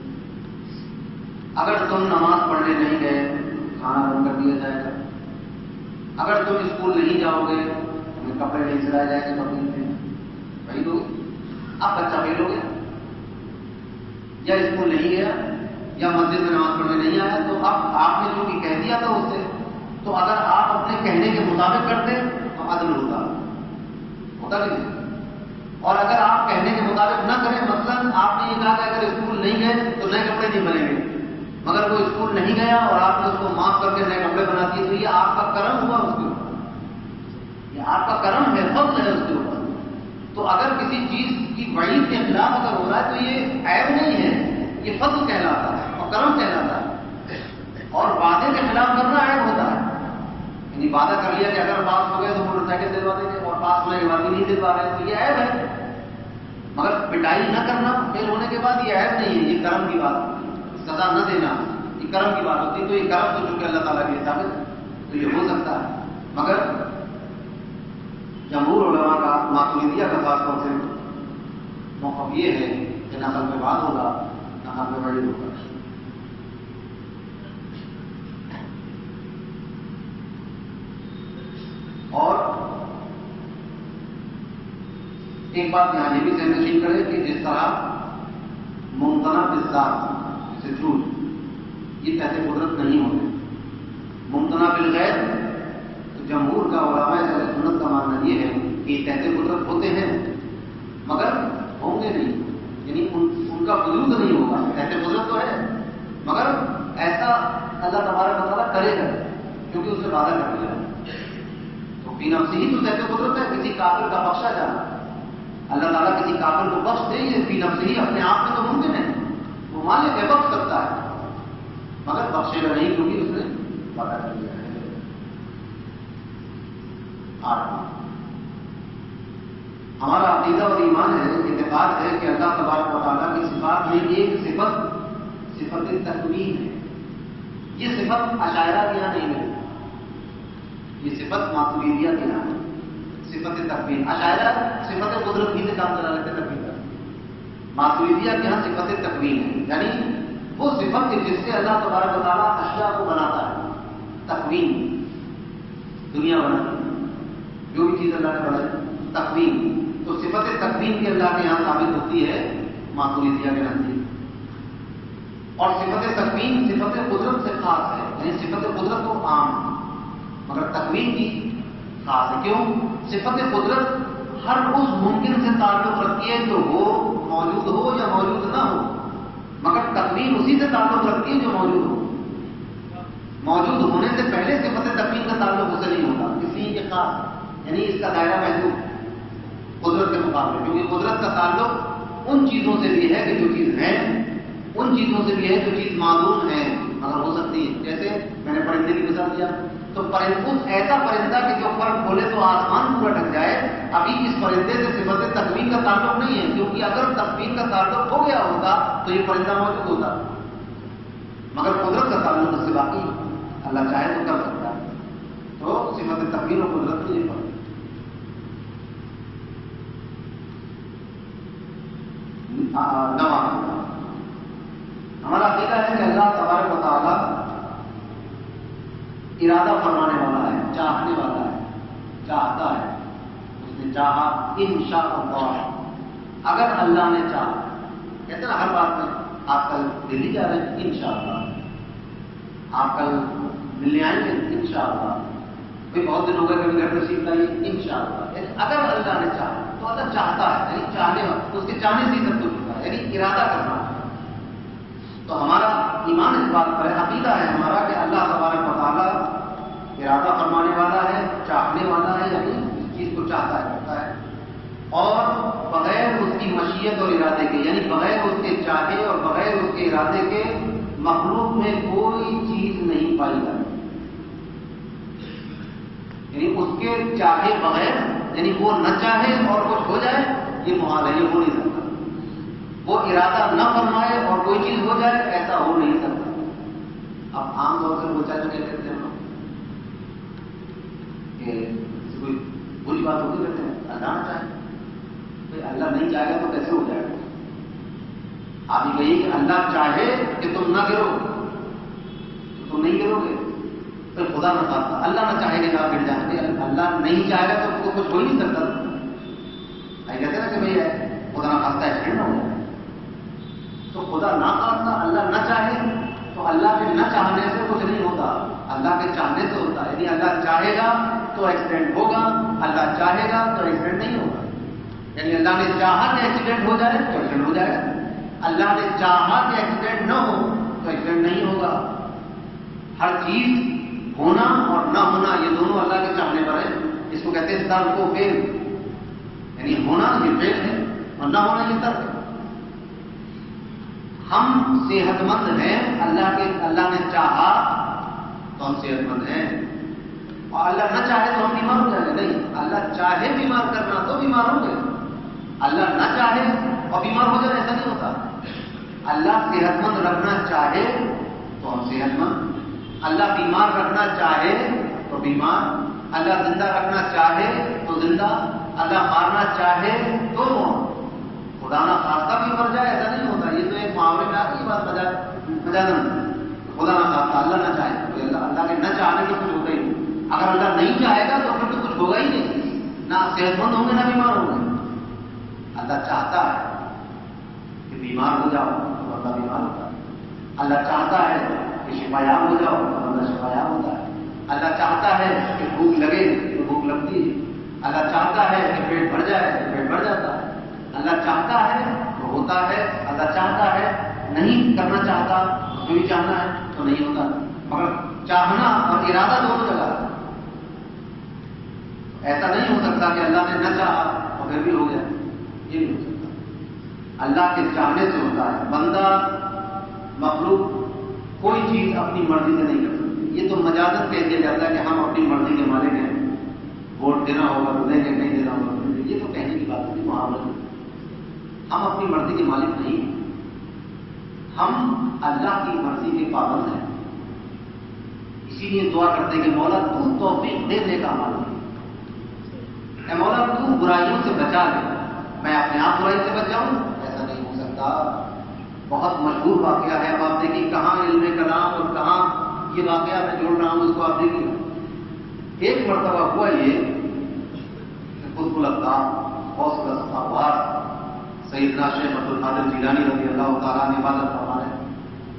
اگر تم نماز پڑھنے نہیں گئے کھانا بند کر دیا جائے گا، اگر تم اسکول نہیں جاؤ گے تمہیں کپڑے نہیں سلائے جائیں گے بقرعید میں. وعید ہوگی. اب بچہ فیل ہو گیا یا اسکول نہیں گیا یا مسجد میں نماز پڑھنے نہیں آیا تو اب آپ نے جو کہ کہہ دیا تھا اس سے، تو اگر آپ اپنے کہنے کے مطابق کرتے تو عدل ہوتا نہیں. اور اگر آپ کہنے کے مطابق نہ کریں، مثلا آپ نے یہ کہا کہ اگر اسکول نہیں گئے تو نئے کپڑے نہیں بنیں گے، مگر وہ اسکول نہیں گیا اور آپ نے اس کو معاف کر کے نئے کپڑے بنا دیے، تو یہ آپ کا کرم ہوا اس کے اوپر، یہ آپ کا کرم ہے، فضل ہے اس کے اوپر. تو اگر کسی چیز کی وعید کے خلاف اگر ہو رہا ہے تو یہ عیب نہیں ہے، یہ فضل کہلاتا ہے اور کرم کہلاتا ہے. اور وعدے کے خلاف کرنا عیب ہوتا ہے، یعنی وعدہ کر لیا کہ اگر پاس ہو گئے تو موٹر سائیکل دلوا دیں گے اور پاس ہونے کے بعد بھی نہیں دلوا رہے تو یہ عیب ہے. مگر پٹائی نہ کرنا فیل ہونے کے بعد یہ عیب نہیں ہے، یہ کرم کی بات، سزا نہ دینا یہ کرم کی بات ہوتی ہے. تو یہ کرم تو چونکہ اللہ تعالیٰ کے ثابت ہے تو یہ ہو سکتا ہے. مگر جمہور علماء کا، ماتریدیہ کا خاص طور سے موقف یہ ہے کہ نہ خلف بعد ہوگا نہ خلف وعید ہوگا. اور ایک بات یہاں یہ بھی ذہن نشین کرے کہ جس طرح ممتنع بالذات سے جھوٹ یہ تحت قدرت نہیں ہوتے، ممتنع بالغیب تو جمہور کا علماء اہل سنت کا ماننا یہ ہے کہ یہ تحت قدرت ہوتے ہیں مگر ہوں گے نہیں، یعنی ان کا وجود نہیں ہوگا. تحت قدرت تو ہے مگر ایسا اللہ تبارک و تعالیٰ کرے گا کیونکہ اس سے وعدہ کر دیا. تو فی نفسہ ہی تو تحت قدرت ہے. کسی کافر کا بخشا جانا، اللہ تعالیٰ کسی کافر کو بخش دے، یہ فی نفسہ ہی اپنے آپ میں تو ممکن ہے، وہ مالک ہے، بخش سکتا ہے مگر بخشے گا نہیں کیونکہ اس نے وعدہ کر دیا ہے. ہمارا عقیدہ اور ایمان ہے، اعتقاد ہے کہ اللہ تبارک و تعالیٰ کی صفات میں ایک صفت تکوین ہے. یہ صفت اشاعرہ کے یہاں نہیں ہے، یہ صفت ماتریدیہ کے یہاں ہے. صفت تکوین، اشاعرہ صفت قدرت ہی سے کام چلا لیتے تکوین کا، ماتریدیہ کے یہاں صفت تکوین ہے، یعنی وہ صفت جس سے اللہ تبارک و تعالیٰ اشیاء کو بناتا ہے. تکوین دنیا بناتی ہے، جو بھی چیز اللہ نے بنائی تکوین، تو صفت تکوین کے اللہ کے یہاں ثابت ہوتی ہے ماتریدیہ کے نزدیک. اور صفت تکوین صفت قدرت سے خاص ہے. یعنی صفت قدرت تو عام ہے مگر تکوین کی خاص ہے. کیوں؟ صفت قدرت ہر اس ممکن سے تعلق رکھتی ہے جو وہ موجود ہو یا موجود نہ ہو، مگر تکوین اسی سے تعلق رکھتی ہے جو موجود ہو. موجود ہونے سے پہلے صفت تکوین کا تعلق اسے نہیں ہوتا، اس لیے یہ خاص یعنی اس کا دائرہ محدود قدرت کے مقابلے، کیونکہ قدرت کا تعلق ان چیزوں سے بھی ہے کہ جو چیز ہے، ان چیزوں سے بھی ہے جو چیز معلوم ہے مگر ہو سکتی ہے. جیسے میں نے پرندے کی مثال دیا تو ایسا پرندہ کہ جو پر کھولے تو آسمان پورا ڈھک جائے، ابھی اس پرندے سے صفت تکوین کا تعلق نہیں ہے، کیونکہ اگر تکوین کا تعلق ہو گیا ہوتا تو یہ پرندہ موجود ہوتا، مگر قدرت کا تعلق اس سے باقی ہے. اللہ چاہے تو کر سکتا ہے. تو صفت تکوین اور قدرت کی یہ فرق. ہمارا عقیدہ ہے کہ اللہ تبارک و تعالیٰ ارادہ فرمانے والا ہے، چاہنے والا ہے، چاہتا ہے. اس نے چاہا انشاء اللہ، اگر اللہ نے چاہا. کہتے ہیں نا ہر بات میں، آپ کل دلی جا رہے ہیں انشاءاللہ، آپ کل ملنے آئیں گے انشاءاللہ، کوئی بہت دن ہو گئے کبھی گھر تشریف لائیے انشاءاللہ. یعنی اگر اللہ نے چاہا تو اللہ چاہتا ہے، یعنی چاہنے والا، اس کے چاہنے سے ہی سب کچھ ہوتا ہے، یعنی ارادہ کرنا. تو ہمارا ایمان اس بات پر ہے، عقیدہ ہے ہمارا کہ اللہ تبارک و تعالیٰ ارادہ فرمانے والا ہے، چاہنے والا ہے، یعنی اس چیز کو چاہتا ہے، کرتا ہے. اور بغیر اس کی مشیت اور ارادے کے، یعنی بغیر اس کے چاہے اور بغیر اس کے ارادے کے مخلوق میں کوئی چیز نہیں پائی جاتی. یعنی اس کے چاہے بغیر، یعنی وہ نہ چاہے اور کچھ ہو جائے، یہ محال ہے، یہ ہو نہیں سکتا. وہ ارادہ نہ فرمائے اور کوئی چیز ہو جائے، ایسا ہو نہیں سکتا. اب عام طور سے وہ چاہے تو کیا کہتے ہیں کہ کوئی بری بات ہوتی کہتے ہیں اللہ نہ چاہے. بھائی اللہ نہیں چاہے گا تو کیسے ہو جائے گا؟ آپ یہ کہیے کہ اللہ چاہے کہ تم نہ گرو تو تم نہیں گرو گے، پھر خدا نہ چاہتا، اللہ نہ چاہے گا آپ گر جائیں گے. اللہ نہیں چاہے گا تو اس کو کچھ ہو ہی نہیں سکتا. کہتے ہیں نا کہ بھائی خدا نہ خاصتا ایکسیڈنٹ نہ ہو جائے. تو خدا نہ خاصتا اللہ نہ چاہے تو اللہ کے نہ چاہنے سے کچھ نہیں ہوتا، اللہ کے چاہنے سے ہوتا ہے. یعنی اللہ چاہے گا تو ایکسیڈنٹ ہوگا، اللہ چاہے گا تو ایکسیڈنٹ نہیں ہوگا. یعنی اللہ نے چاہا کہ ایکسیڈنٹ ہو جائے تو ایکسیڈنٹ ہو جائے گا، اللہ نے چاہا کہ ایکسیڈنٹ نہ ہو تو ایکسیڈنٹ نہیں ہوگا. ہر چیز ہونا اور نہ ہونا یہ دونوں اللہ کے چاہنے پر ہے. اس کو کہتے ہیں ترک و فعل، یعنی ہونا یہ فعل ہے اور نہ ہونا یہ ترک ہے. ہم صحت مند ہیں، اللہ نے چاہا تو ہم صحت مند ہیں، اور اللہ نہ چاہے تو ہم بیمار ہو جائیں گے. نہیں، اللہ چاہے بیمار کرنا تو بیمار ہوں گے، اللہ نہ چاہے اور بیمار ہو جائے ایسا نہیں ہوتا. اللہ صحت مند رکھنا چاہے تو ہم صحت مند، اللہ بیمار رکھنا چاہے تو بیمار، اللہ زندہ رکھنا چاہے تو زندہ، اللہ مارنا چاہے تو خدا نہ خاصہ بھی مر جائے ایسا نہیں ہوتا. یہ تو ایک محاورے میں آتی بات مجازن، خدا نہ خاصہ اللہ نہ چاہے، اللہ کے نہ چاہنے کی کچھ ہوتا ہی نہیں. اگر اللہ نہیں چاہے گا تو پھر تو کچھ ہوگا ہی نہیں، نہ صحت مند ہوں گے نہ بیمار ہوں گے. اللہ چاہتا ہے کہ بیمار ہو جاؤ تو اللہ بیمار ہوتا ہے، اللہ چاہتا ہے کہ شفایاب ہو جاؤ تو اللہ شفایاب ہوتا ہے، اللہ چاہتا ہے کہ بھوک لگے تو بھوک لگتی ہے، اللہ چاہتا ہے کہ پیٹ بھر جائے تو پیٹ بھر جاتا ہے، اللہ چاہتا ہے تو ہوتا ہے، اللہ چاہتا ہے نہیں کرنا چاہتا تو بھی چاہنا ہے تو نہیں ہوتا. مگر چاہنا اور ارادہ دونوں جگہ ہے. ایسا نہیں ہو سکتا کہ اللہ نے نہ چاہا اور پھر بھی ہو جائے، یہ نہیں ہو سکتا. اللہ کے چاہنے سے ہوتا ہے. بندہ مخلوق کوئی چیز اپنی مرضی سے نہیں کر سکتی. یہ تو مجازت کہہ دیا جاتا ہے کہ ہم اپنی مرضی کے مالک ہیں، ووٹ دینا ہوگا تو دیں گے، نہیں دینا ہوگا تو نہیں. یہ تو کہنے کی بات ہوتی ہے محاورت. ہم اپنی مرضی کے مالک نہیں ہیں، ہم اللہ کی مرضی کے پابند ہیں. اسی لیے دعا کرتے ہیں کہ مولا تو توفیق دینے کا مالک ہے. اے مولا تو برائیوں سے بچا لے. میں اپنے آپ برائی سے بچ جاؤں ایسا نہیں ہو سکتا. بہت مشہور واقعہ ہے، اب آپ دیکھیے کہاں علم کلام اور کہاں یہ واقعہ میں جوڑ رہا ہوں، اس کو آپ دیکھیے. ایک مرتبہ ہوا یہ قطب الأقطاب غوث الاستغفار سیدنا شیخ عبد القادر جیلانی رضی اللہ تعالیٰ نے عبادت فرمانے.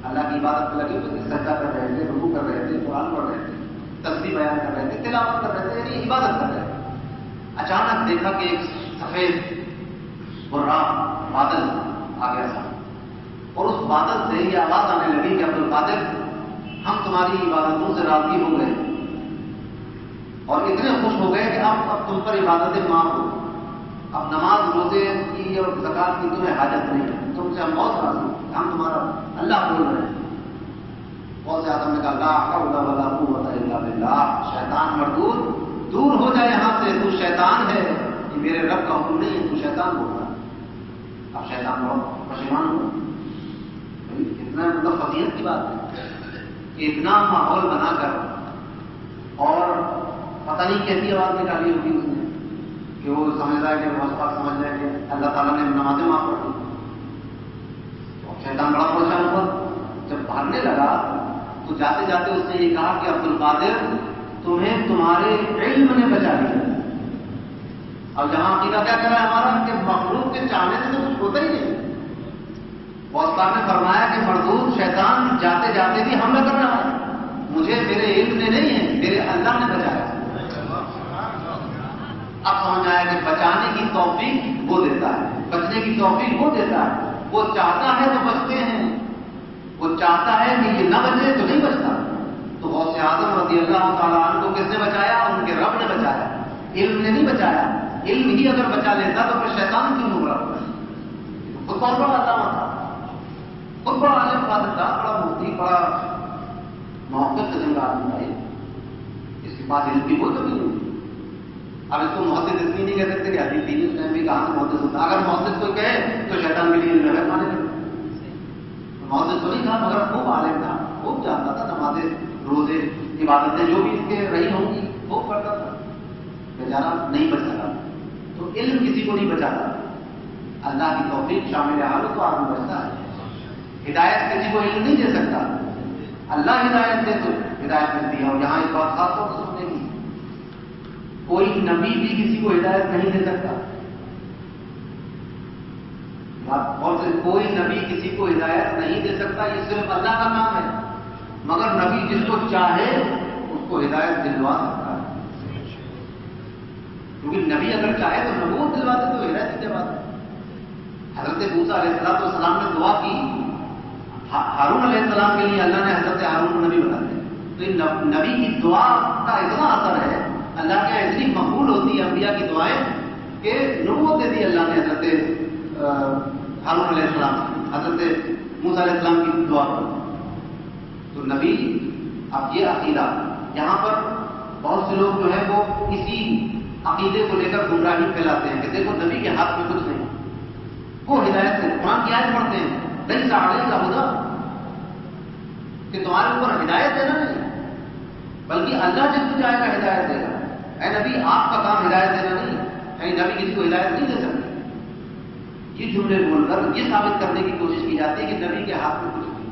اللہ کی عبادت میں لگے ہوئے تھے، سجدہ کر رہے تھے، رکوع کر رہے تھے، قرآن پڑھ رہے تھے، تسبیح بیان کر رہے تھے، تلاوت کر رہے تھے، یعنی عبادت کر رہے تھے۔ اچانک دیکھا کہ ایک سفید براق بادل آ گیا تھا، اور اس بادل سے یہ آواز آنے لگی کہ عبدالقادر ہم تمہاری عبادتوں سے راضی ہو گئے اور اتنے خوش ہو گئے کہ اب تم پر عبادتیں معاف ہو، اب نماز روزے کی اور زکات کی تمہیں حاجت نہیں ہے، تم سے ہم بہت راضی ہیں، ہم تمہارا اللہ بول رہے ہیں۔ بہت سے آدم نے کہا لا حول ولا قوت الا باللہ، شیطان مردود، دور ہو جائے یہاں سے، تو شیطان ہے، یہ میرے رب کا حکم نہیں ہے، تو شیطان بول رہا ہے۔ اب شیطان بہت پشیمان ہوا، اتنا مطلب فضیلت کی بات ہے کہ اتنا ماحول بنا کر اور پتہ نہیں کیسی آواز نکالی ہوگی اس نے کہ وہ سمجھ رہا ہے کہ بہت بات سمجھ رہا ہے کہ اللہ تعالیٰ نے نمازیں معاف کر دی۔ اور شیطان بڑا پریشان ہوا، جب بھاگنے لگا تو جاتے جاتے اس نے یہ کہا کہ عبدالقادر تمہیں تمہارے علم نے بچا لیا۔ اب جہاں عقیدہ کیا کہہ رہا ہے ہمارا کہ مخلوق کے چاہنے سے تو کچھ ہوتا ہی نہیں۔ بہت بار نے فرمایا کہ مردود شیطان جاتے جاتے بھی حملہ کر رہا ہے، مجھے میرے علم نے نہیں ہے، میرے اللہ نے بچایا۔ اب سمجھ آیا کہ بچانے کی توفیق وہ دیتا ہے، بچنے کی توفیق وہ دیتا ہے، وہ چاہتا ہے تو بچتے ہیں، وہ چاہتا ہے کہ یہ نہ بچے تو نہیں بچتا۔ تو غوث اعظم رضی اللہ تعالیٰ عنہ کو کس نے بچایا؟ ان کے رب نے بچایا، علم نے نہیں بچایا۔ علم ہی اگر بچا لیتا تو پھر شیطان کیوں نمرا ہوگا؟ خود بہت بڑا علامہ تھا، خود بڑا عالم فاضل تھا، بڑا مفتی، بڑا موقف قسم کا آدمی تھا، اس کے پاس علم کی کوئی کمی نہیں۔ اب اس کو محدث اس لیے نہیں کہہ سکتے کہ حدیث دینی اس ٹائم بھی کہاں سے محدث ہوتا، اگر محدث کوئی کہے تو شیطان کے لیے علم مانے گا۔ محدث تو نہیں تھا مگر خوب عالم تھا، خوب جانتا تھا، نمازیں روزے عبادتیں جو بھی اس کے رہی ہوں گی خوب پڑھتا تھا، بیچارہ نہیں بچ سکا۔ تو علم کسی کو نہیں بچاتا، اللہ کی توفیق شامل حال تو آدمی بچتا ہے۔ ہدایت کسی کو علم نہیں دے سکتا، اللہ ہدایت دے تو ہدایت ملتی ہے۔ اور یہاں اس بات خاص طور سے سننے کی، کوئی نبی بھی کسی کو ہدایت نہیں دے سکتا، اور کوئی نبی کسی کو ہدایت نہیں دے سکتا، یہ صرف اللہ کا کام ہے، مگر نبی جس کو چاہے اس کو ہدایت دلوا سکتا ہے، کیونکہ نبی اگر چاہے تو نبوت دلوا دے تو ہدایت دلوا دے۔ حضرت موسیٰ علیہ السلام نے دعا کی، ہارون علیہ السلام کے لیے اللہ نے حضرت ہارون کو نبی بنا دیا، تو یہ نبی کی دعا کا اتنا اثر ہے، اللہ کے ایسی مقبول ہوتی ہے انبیاء کی دعائیں کہ نبوت دے دی اللہ نے حضرت ہارون علیہ السلام، حضرت موسیٰ علیہ السلام کی دعا پر۔ تو نبی، اب یہ عقیدہ یہاں پر بہت سے لوگ جو ہے وہ اسی عقیدے کو لے کر گمراہی پھیلاتے ہیں کہ دیکھو نبی کے ہاتھ میں کچھ نہیں، وہ ہدایت سے قرآن کی آیت پڑھتے ہیں نہیں ساڑھے کا ہوگا کہ تمہارے اوپر ہدایت دینا نہیں، بلکہ اللہ جس کو چاہے گا ہدایت دے گا۔ اے نبی آپ کا کام ہدایت دینا نہیں ہے، نبی کسی کو ہدایت نہیں دے سکتے۔ یہ جملے بول کر یہ ثابت کرنے کی کوشش کی جاتی ہے کہ نبی کے ہاتھ میں کچھ نہیں۔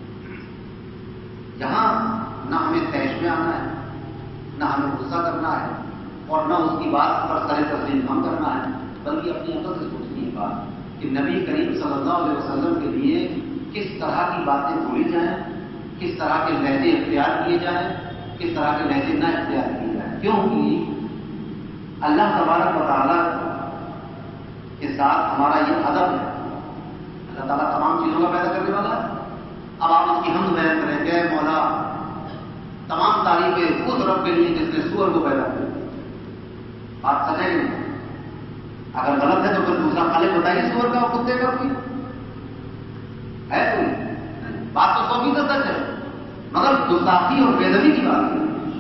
یہاں نہ ہمیں تیش میں آنا ہے، نہ ہمیں غصہ کرنا ہے، اور نہ اس کی بات پر سر تسلیم کم کرنا ہے، بلکہ اپنی عقل سے سوچنی ہے بات کہ نبی کریم صلی اللہ علیہ وسلم کے لیے کس طرح کی باتیں بولی جائیں، کس طرح کے لہجے اختیار کیے جائیں، کس طرح کے لہجے نہ اختیار کیے جائیں، کیونکہ اللہ تبارک و تعالیٰ کے ساتھ ہمارا یہ ادب ہے۔ اللہ تعالیٰ تمام چیزوں کا پیدا کرنے والا ہے۔ اب آپ اس کی حمد بیان کریں کہ مولا تمام تعریفیں اس رب کے لیے جس نے سور کو پیدا کیا۔ بات سچ ہے نہیں؟ اگر غلط ہے تو پھر دوسرا خالق بتائیے سور کا اور کتے کا کوئی ہے؟ کوئی بات تو 100% سچ ہے، مگر گستاخی اور بے ادبی کی بات ہے،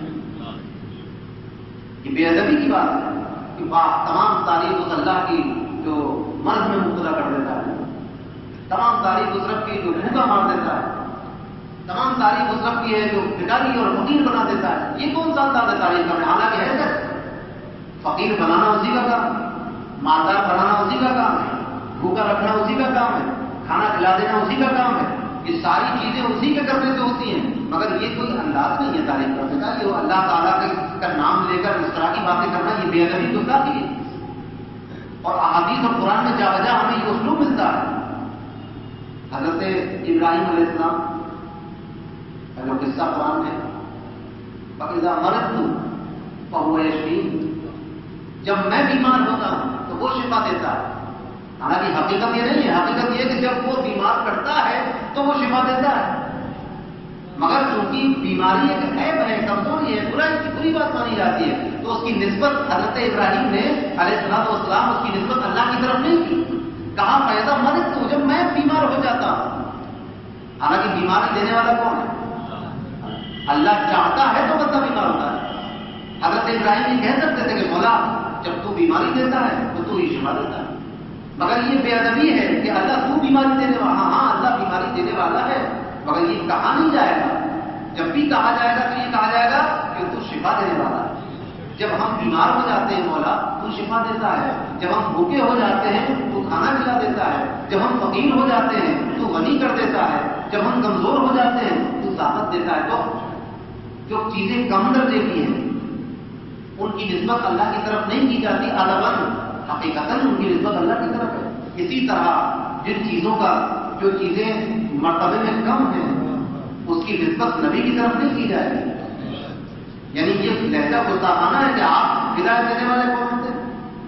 یہ بے ادبی کی بات ہے کہ تمام تعریف اس اللہ کی جو مرض میں مبتلا کر دیتا ہے، تمام تعریف اس رب کی جو بھوکا مار دیتا ہے، تمام تعریف اس رب کی ہے جو بھکاری اور فقیر بنا دیتا ہے۔ یہ کون سا انداز ہے تعریف کا؟ حالانکہ ہے کیسے؟ فقیر بنانا اسی کا کام ہے، مالدار بنانا اسی کا کام ہے، بھوکا رکھنا اسی کا کام ہے، کھانا کھلا دینا اسی کا کام ہے، یہ ساری چیزیں اسی کے کرنے سے ہوتی ہیں، مگر یہ کوئی انداز نہیں ہے تعریف کرنے کا۔ یہ اللہ تعالیٰ کا نام لے کر اس طرح کی باتیں کرنا یہ بے ادبی گستاخی ہے، اور احادیث اور قرآن میں جا بجا ہمیں یہ اسلوب ملتا ہے۔ حضرت ابراہیم علیہ السلام جو قصہ قرآن میں فَإِذَا مَرِضْتُ فَهُوَ يَشْفِينِ، جب میں بیمار ہوتا ہوں تو وہ شفا دیتا ہے. حالانکہ حقیقت یہ نہیں ہے، حقیقت یہ کہ جب وہ بیمار کرتا ہے تو وہ شفا دیتا ہے. مگر چونکہ بیماری ایک عیب ہے، کمزوری ہے، بری بات مانی جاتی ہے، تو اس کی نسبت حضرت ابراہیم نے علیہ السلام اس کی نسبت اللہ کی طرف نہیں کی. کہا پیدا مرض تو جب میں بیمار ہو جاتا ہوں. حالانکہ بیماری دینے والا کون ہے؟ اللہ چاہتا ہے تو بندہ بیمار ہوتا ہے. حضرت ابراہیم یہ کہہ سکتے تھے کہ مولا جب تو بیماری دیتا ہے تو تو ہی شفا دیتا ہے. مگر یہ بے ادبی ہے کہ اللہ تو بیماری دینے والا، ہاں اللہ بیماری دینے والا ہے، مگر یہ کہا نہیں جائے گا. جب بھی کہا جائے گا تو یہ کہا جائے گا کہ تو شفا دینے والا ہے. جب ہم بیمار ہو جاتے ہیں مولا تو شفا دیتا ہے. جب ہم بھوکے ہو جاتے ہیں تو کھانا کھلا دیتا ہے. جب ہم فقیر ہو جاتے ہیں تو غنی کر دیتا ہے. جب ہم کمزور ہو جاتے ہیں تو طاقت دیتا ہے. تو جو چیزیں کم درجے کی ہیں ان کی نسبت اللہ کی طرف نہیں کی جاتی، ادباً حقیقتاً ان کی نسبت اللہ کی طرف ہے. اسی طرح جن چیزوں کا جو چیزیں مرتبے میں کم ہیں اس کی نسبت نبی کی طرف نہیں کی جائے گی. یعنی یہ لہجہ گستاخانہ ہے کہ آپ ہدایت دینے والے کون ہوتے ہیں؟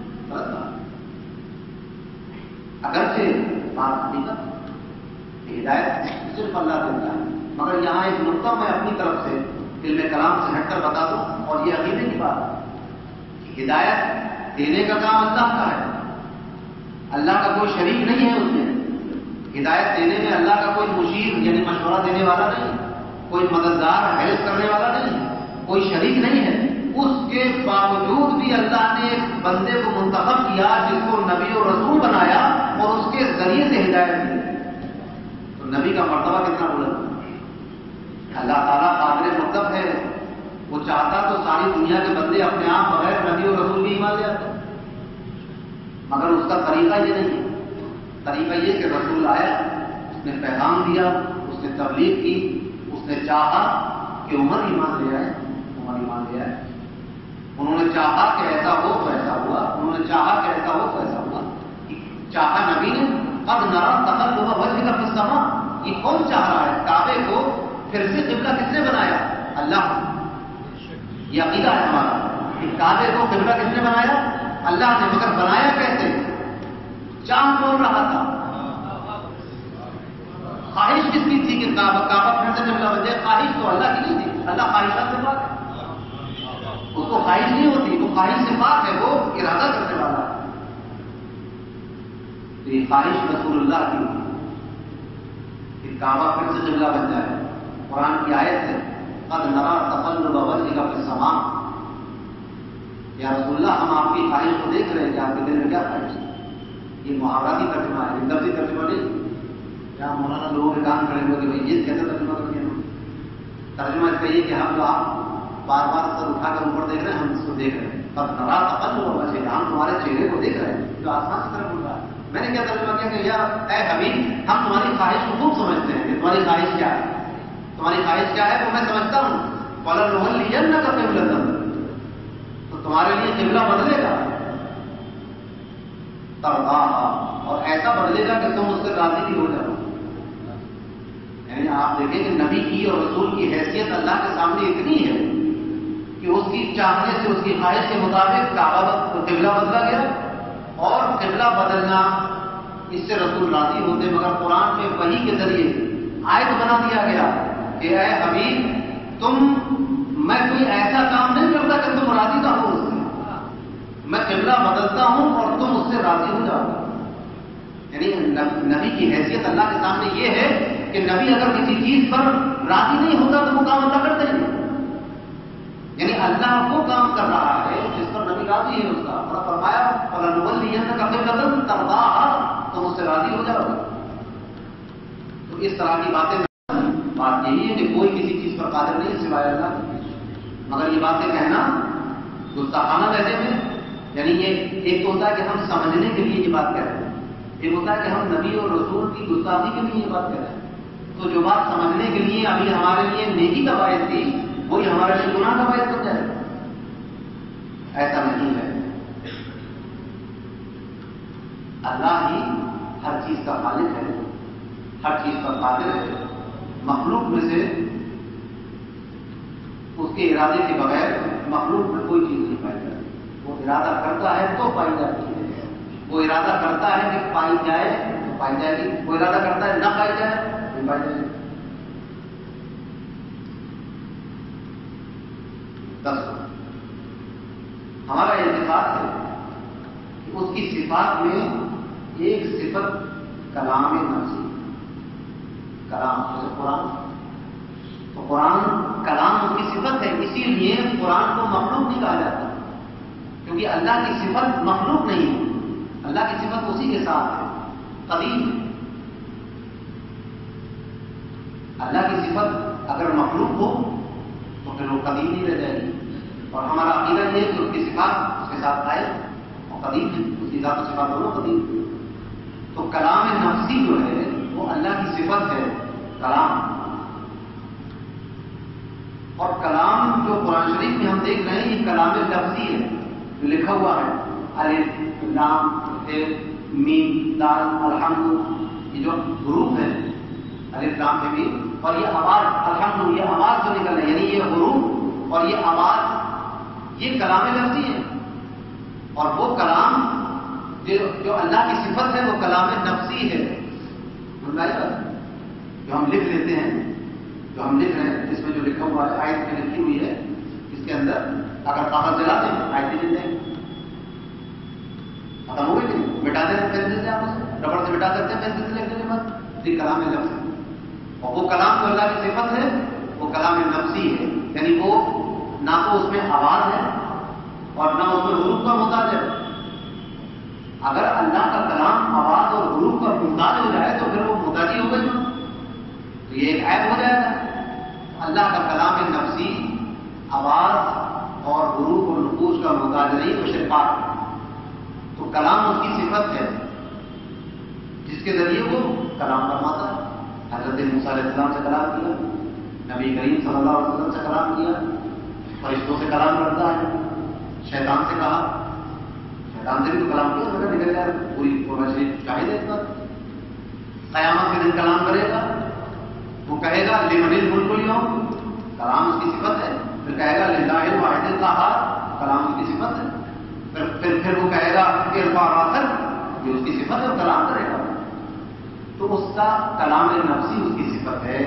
اگرچہ بات حقیقت ہدایت صرف اللہ دیتا ہے، مگر یہاں ایک نقطہ میں اپنی طرف سے علم کلام سے ہٹ کر بتا دوں، اور یہ عقیدے کی بات ہے کہ ہدایت دینے کا کام اللہ کا ہے. اللہ کا کوئی شریک نہیں ہے اس میں. ہدایت دینے میں اللہ کا کوئی مشیر یعنی مشورہ دینے والا نہیں، کوئی مددگار ہیلپ کرنے والا نہیں، کوئی شریک نہیں ہے. اس کے باوجود بھی اللہ نے ایک بندے کو منتخب کیا جس کو نبی اور رسول بنایا اور اس کے ذریعے سے ہدایت دی. تو نبی کا مرتبہ کتنا بلند. اللہ تعالیٰ قادر مطلب ہے، وہ چاہتا تو ساری دنیا کے بندے اپنے آپ بغیر نبی اور رسول بھی ایمان لے آتے، مگر اس کا طریقہ یہ نہیں ہے. طریقہ یہ کہ رسول آیا، اس نے پیغام دیا، اس نے تبلیغ کی، اس نے چاہا کہ عمر ایمان لے آئے، عمر ایمان لے آئے. انہوں نے چاہا کہ ایسا ہو تو ایسا ہوا، انہوں نے چاہا کہ ایسا ہو تو ایسا ہوا. چاہا نبی نے قد نرى تقلب وجهك في السماء. یہ کون چاہ رہا ہے؟ کعبے کو پھر سے قبلہ کس نے بنایا؟ اللہ. یہ عقیدہ ہے ہمارا کہ کعبے کو قبلہ کس نے بنایا؟ اللہ نے. مگر بنایا کیسے؟ چاہ کون رہا تھا؟ خواہش کس کی تھی کہ کعبہ پھر سے قبلہ بن جائے؟ خواہش تو اللہ کی نہیں تھی. اللہ خواہشات سے پاک ہے، اس کو خواہش نہیں ہوتی، وہ خواہش سے پاک ہے، وہ ارادہ کرنے والا ہے. تو یہ خواہش رسول اللہ کی کہ کعبہ پھر سے قبلہ بن جائے. قرآن کی آیت ہے قد نرى تقلب وجهك في السماء. یا رسول اللہ ہم آپ کی خواہش کو دیکھ رہے ہیں کہ آپ کے دل میں کیا خواہش ہے. یہ محاورتی ترجمہ ہے، لفظی ترجمہ نہیں. کیا مولانا لوگوں کے کام کھڑے ہوئے کہ بھائی یہ کیسے ترجمہ کر دیا؟ ترجمہ اس کا یہ کہ ہم جو آپ بار بار سر اٹھا کر اوپر دیکھ رہے ہیں، ہم اس کو دیکھ رہے ہیں. قد نرى تقلب وجهك، ہم تمہارے چہرے کو دیکھ رہے ہیں جو آسمان کی طرف اٹھ رہا ہے. میں نے کیا ترجمہ کیا کہ یا اے حبیب ہم تمہاری خواہش کو خوب سمجھتے ہیں کہ تمہاری خواہش کیا ہے. تمہاری خواہش کیا ہے وہ میں سمجھتا ہوں. وَلَنُوَلِّيَنَّكَ قِبْلَةً، تو تمہارے لیے قبلہ بدلے گا. تَرْضَاهَا، اور ایسا بدلے گا کہ تم اس سے راضی بھی ہو جاؤ. یعنی آپ دیکھیں کہ نبی کی اور رسول کی حیثیت اللہ کے سامنے اتنی ہے کہ اس کی چاہنے سے، اس کی خواہش کے مطابق قبلہ بدلا گیا. اور قبلہ بدلنا اس سے رسول راضی ہوتے، مگر قرآن میں وحی کے ذریعے آیت بنا دیا گیا کہ اے حبیب میں کوئی ایسا کام نہیں کرتا کہ تم راضی نہ ہو اس سے. میں قبلہ بدلتا ہوں اور تم اس سے راضی ہو جاؤ. یعنی نبی کی حیثیت اللہ کے سامنے یہ ہے کہ نبی اگر کسی چیز پر راضی نہیں ہوتا تو وہ کام اللہ کرتے نہیں. یعنی اللہ وہ کام کر رہا ہے جس پر نبی راضی ہے اس کا. اور فرمایا فَلَنُوَلِّيَنَّكَ قِبْلَةً تَرْضَاهَا، تم اس سے راضی ہو جاؤ. تو اس طرح کی باتیں، بات یہی ہے کہ کوئی کسی چیز پر قادر نہیں سوائے اللہ. مگر یہ باتیں کہنا گستاخانہ لہجے میں، یعنی یہ ایک تو ہوتا ہے کہ ہم سمجھنے کے لیے یہ بات کہہ رہے ہیں، ایک ہوتا ہے کہ ہم نبی اور رسول کی گستاخی کے لیے یہ بات کہہ رہے ہیں. تو جو بات سمجھنے کے لیے ابھی ہمارے لیے نیکی کا باعث تھی وہی ہمارے لیے گناہ کا باعث بن جائے. ایسا نہیں ہے. اللہ ہی ہر چیز کا خالق ہے، ہر چیز پر قادر ہے. مخلوق میں سے کے ارادے کے بغیر مخلوق میں کوئی چیز نہیں پائی جاتی. وہ ارادہ کرتا ہے تو پائی جاتی ہے. وہ ارادہ کرتا ہے کہ پائی جائے تو پائی جائے گی. وہ ارادہ کرتا ہے نہ پائی جائے نہیں پائی جائے گی. 10 ہمارا اعتقاد ہے کہ اس کی صفات میں ایک صفت کلام نفسی. کلام جیسے قرآن، تو قرآن کلام اس کی صفت ہے. اسی لیے قرآن کو مخلوق نہیں کہا جاتا، کیونکہ اللہ کی صفت مخلوق نہیں ہے. اللہ کی صفت اسی کے ساتھ ہے، قدیم ہے. اللہ کی صفت اگر مخلوق ہو تو پھر وہ قدیم نہیں رہ جائے گی. اور ہمارا عقیدہ یہ ہے کہ اس کی صفات اس کے ساتھ آئے اور قدیم ہے. اس کی ذات و صفات دونوں قدیم ہے. تو کلام نفسی جو ہے وہ اللہ کی صفت ہے، کلام. اور کلام جو قرآن شریف میں ہم دیکھ رہے ہیں یہ کلام لفظی ہے جو لکھا ہوا ہے. الف لام میم دال الحمد، یہ جو حروف ہیں الف لام میم، اور یہ آواز الحمد، یہ آواز جو نکل رہی ہے یعنی یہ حروف اور یہ آواز یہ کلام لفظی ہے. اور وہ کلام جو اللہ کی صفت ہے وہ کلام نفسی ہے. جو ہم لکھ لیتے ہیں، جو ہم لکھ رہے ہیں، اس میں جو لکھا ہوا ہے آیت میں لکھی ہوئی ہے، اس کے اندر اگر کاغذ جلاتے ہیں آیتیں لکھتے ہیں، ختم ہو گئی نہیں، مٹا دیتے پینسل سے، آپ اسے ربڑ سے مٹا دیتے ہیں پینسل سے لکھنے کے بعد. یہ کلام لفظ ہے. اور وہ کلام جو اللہ کی صفت ہے وہ کلام نفسی ہے، یعنی وہ نہ تو اس میں آواز ہے اور نہ اس میں حروف کا محتاج ہے. اگر اللہ کا کلام آواز اور حروف کا محتاج ہو جائے تو پھر وہ محتاجی ہو گئی، تو یہ ایک عیب ہو جائے گا. اللہ کا کلام نفسی آواز اور حروف اور نقوش کا محتاج نہیں، تو شفاف. تو کلام اس کی صفت ہے جس کے ذریعے وہ کلام فرماتا ہے. حضرت موسیٰ علیہ السلام سے کلام کیا، نبی کریم صلی اللہ علیہ وسلم سے کلام کیا، فرشتوں سے کلام کرتا ہے، شیطان سے کہا، شیطان سے بھی تو کلام کیا. مگر نکل جائے پوری قرآن شریف شاہد ہے اس پر. قیامت کے دن کلام کرے گا، وہ کہے گا لمن الملک اليوم، کلام اس کی صفت ہے. پھر کہے گا للہ الواحد القہار، کلام اس کی صفت ہے. پھر وہ کہے گا ارفع راسک، یہ اس کی صفت ہے، وہ کلام کرے گا. تو اس کا کلام نفسی اس کی صفت ہے.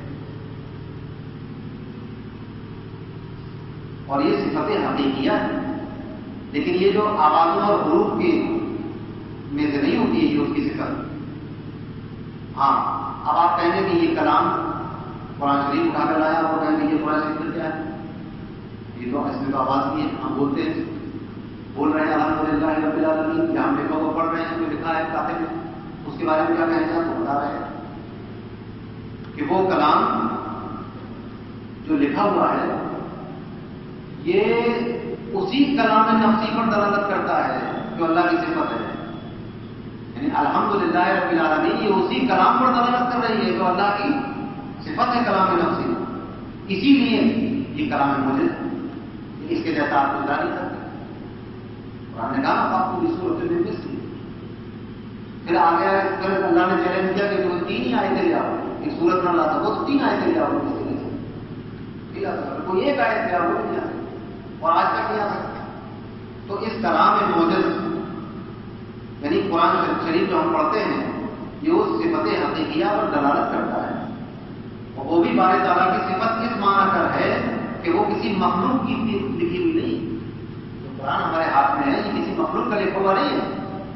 اور یہ صفت حقیقیہ ہے. لیکن یہ جو آوازوں اور حروف کے میں سے نہیں ہوتی ہے یہ اس کی صفت. ہاں اب آپ کہیں گے کہ یہ کلام قرآن شریف اٹھا کر لایا اور کہیں گے یہ قرآن شریف کیا ہے، یہ تو اس میں تو آواز بھی ہے. ہم بولتے ہیں، بول رہے ہیں الحمدللہ رب العالمین، یا ہم لکھوں کو پڑھ رہے ہیں جو لکھا ہے کاتب میں، اس کے بارے میں کیا کہنا ہے تو بتا رہے ہیں کہ وہ کلام جو لکھا ہوا ہے یہ اسی کلام نفسی پر دلالت کرتا ہے جو اللہ کی صفت ہے. یعنی الحمدللہ رب العالمین یہ اسی کلام پر دلالت کر رہی ہے جو اللہ کی صفت ہے کلام نفسی. اسی لیے یہ کلام موجز ہے، اس کے جیسا آپ گزارا نہیں کرتے. قرآن نے کہا آپ کو صورت میں مس کی. پھر آگے پھر اللہ نے چیلنج کیا کہ تم 3 ہی آیتیں لے آؤ، ایک سورت نہ لا سکو تو 3 آیتیں لے آؤ. کوئی ایک آیت لے آؤ نہیں آ سکتا، اور آج تک نہیں آ سکتا. تو اس کلام موجز یعنی قرآن شریف جو ہم پڑھتے ہیں یہ اس صفت حقیقیہ پر دلالت کرتا ہے. اور وہ بھی بارے تعالیٰ کی صفت اس معنی کر ہے کہ وہ کسی مخلوق کی لکھی ہوئی نہیں. جو قرآن ہمارے ہاتھ میں ہے یہ کسی مخلوق کا لکھا ہوا نہیں ہے،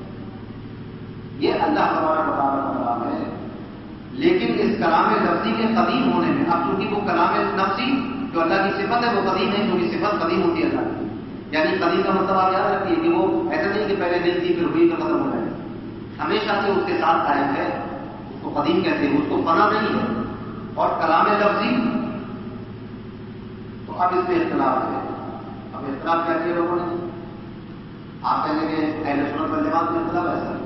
یہ اللہ تبارک و تعالیٰ کا کلام ہے. لیکن اس کلام لفظی کے قدیم ہونے میں، اب چونکہ وہ کلام نفسی جو اللہ کی صفت ہے وہ قدیم ہے، کیونکہ صفت قدیم ہوتی ہے اللہ کی. یعنی قدیم کا مطلب آپ یاد رکھیے کہ وہ ایسا نہیں کہ پہلے نہیں تھی پھر ہوئی تو ختم ہو جائے، ہمیشہ سے اس کے ساتھ قائم ہے. اس کو قدیم کہتے ہیں، اس کو فنا نہیں ہے. اور کلام لفظی تو اب اس میں اختلاف ہے. اب اختلاف کیا کیا لوگوں نے؟ آپ کہیں گے کہ اہل سنت والجماعت میں اختلاف ہے سر.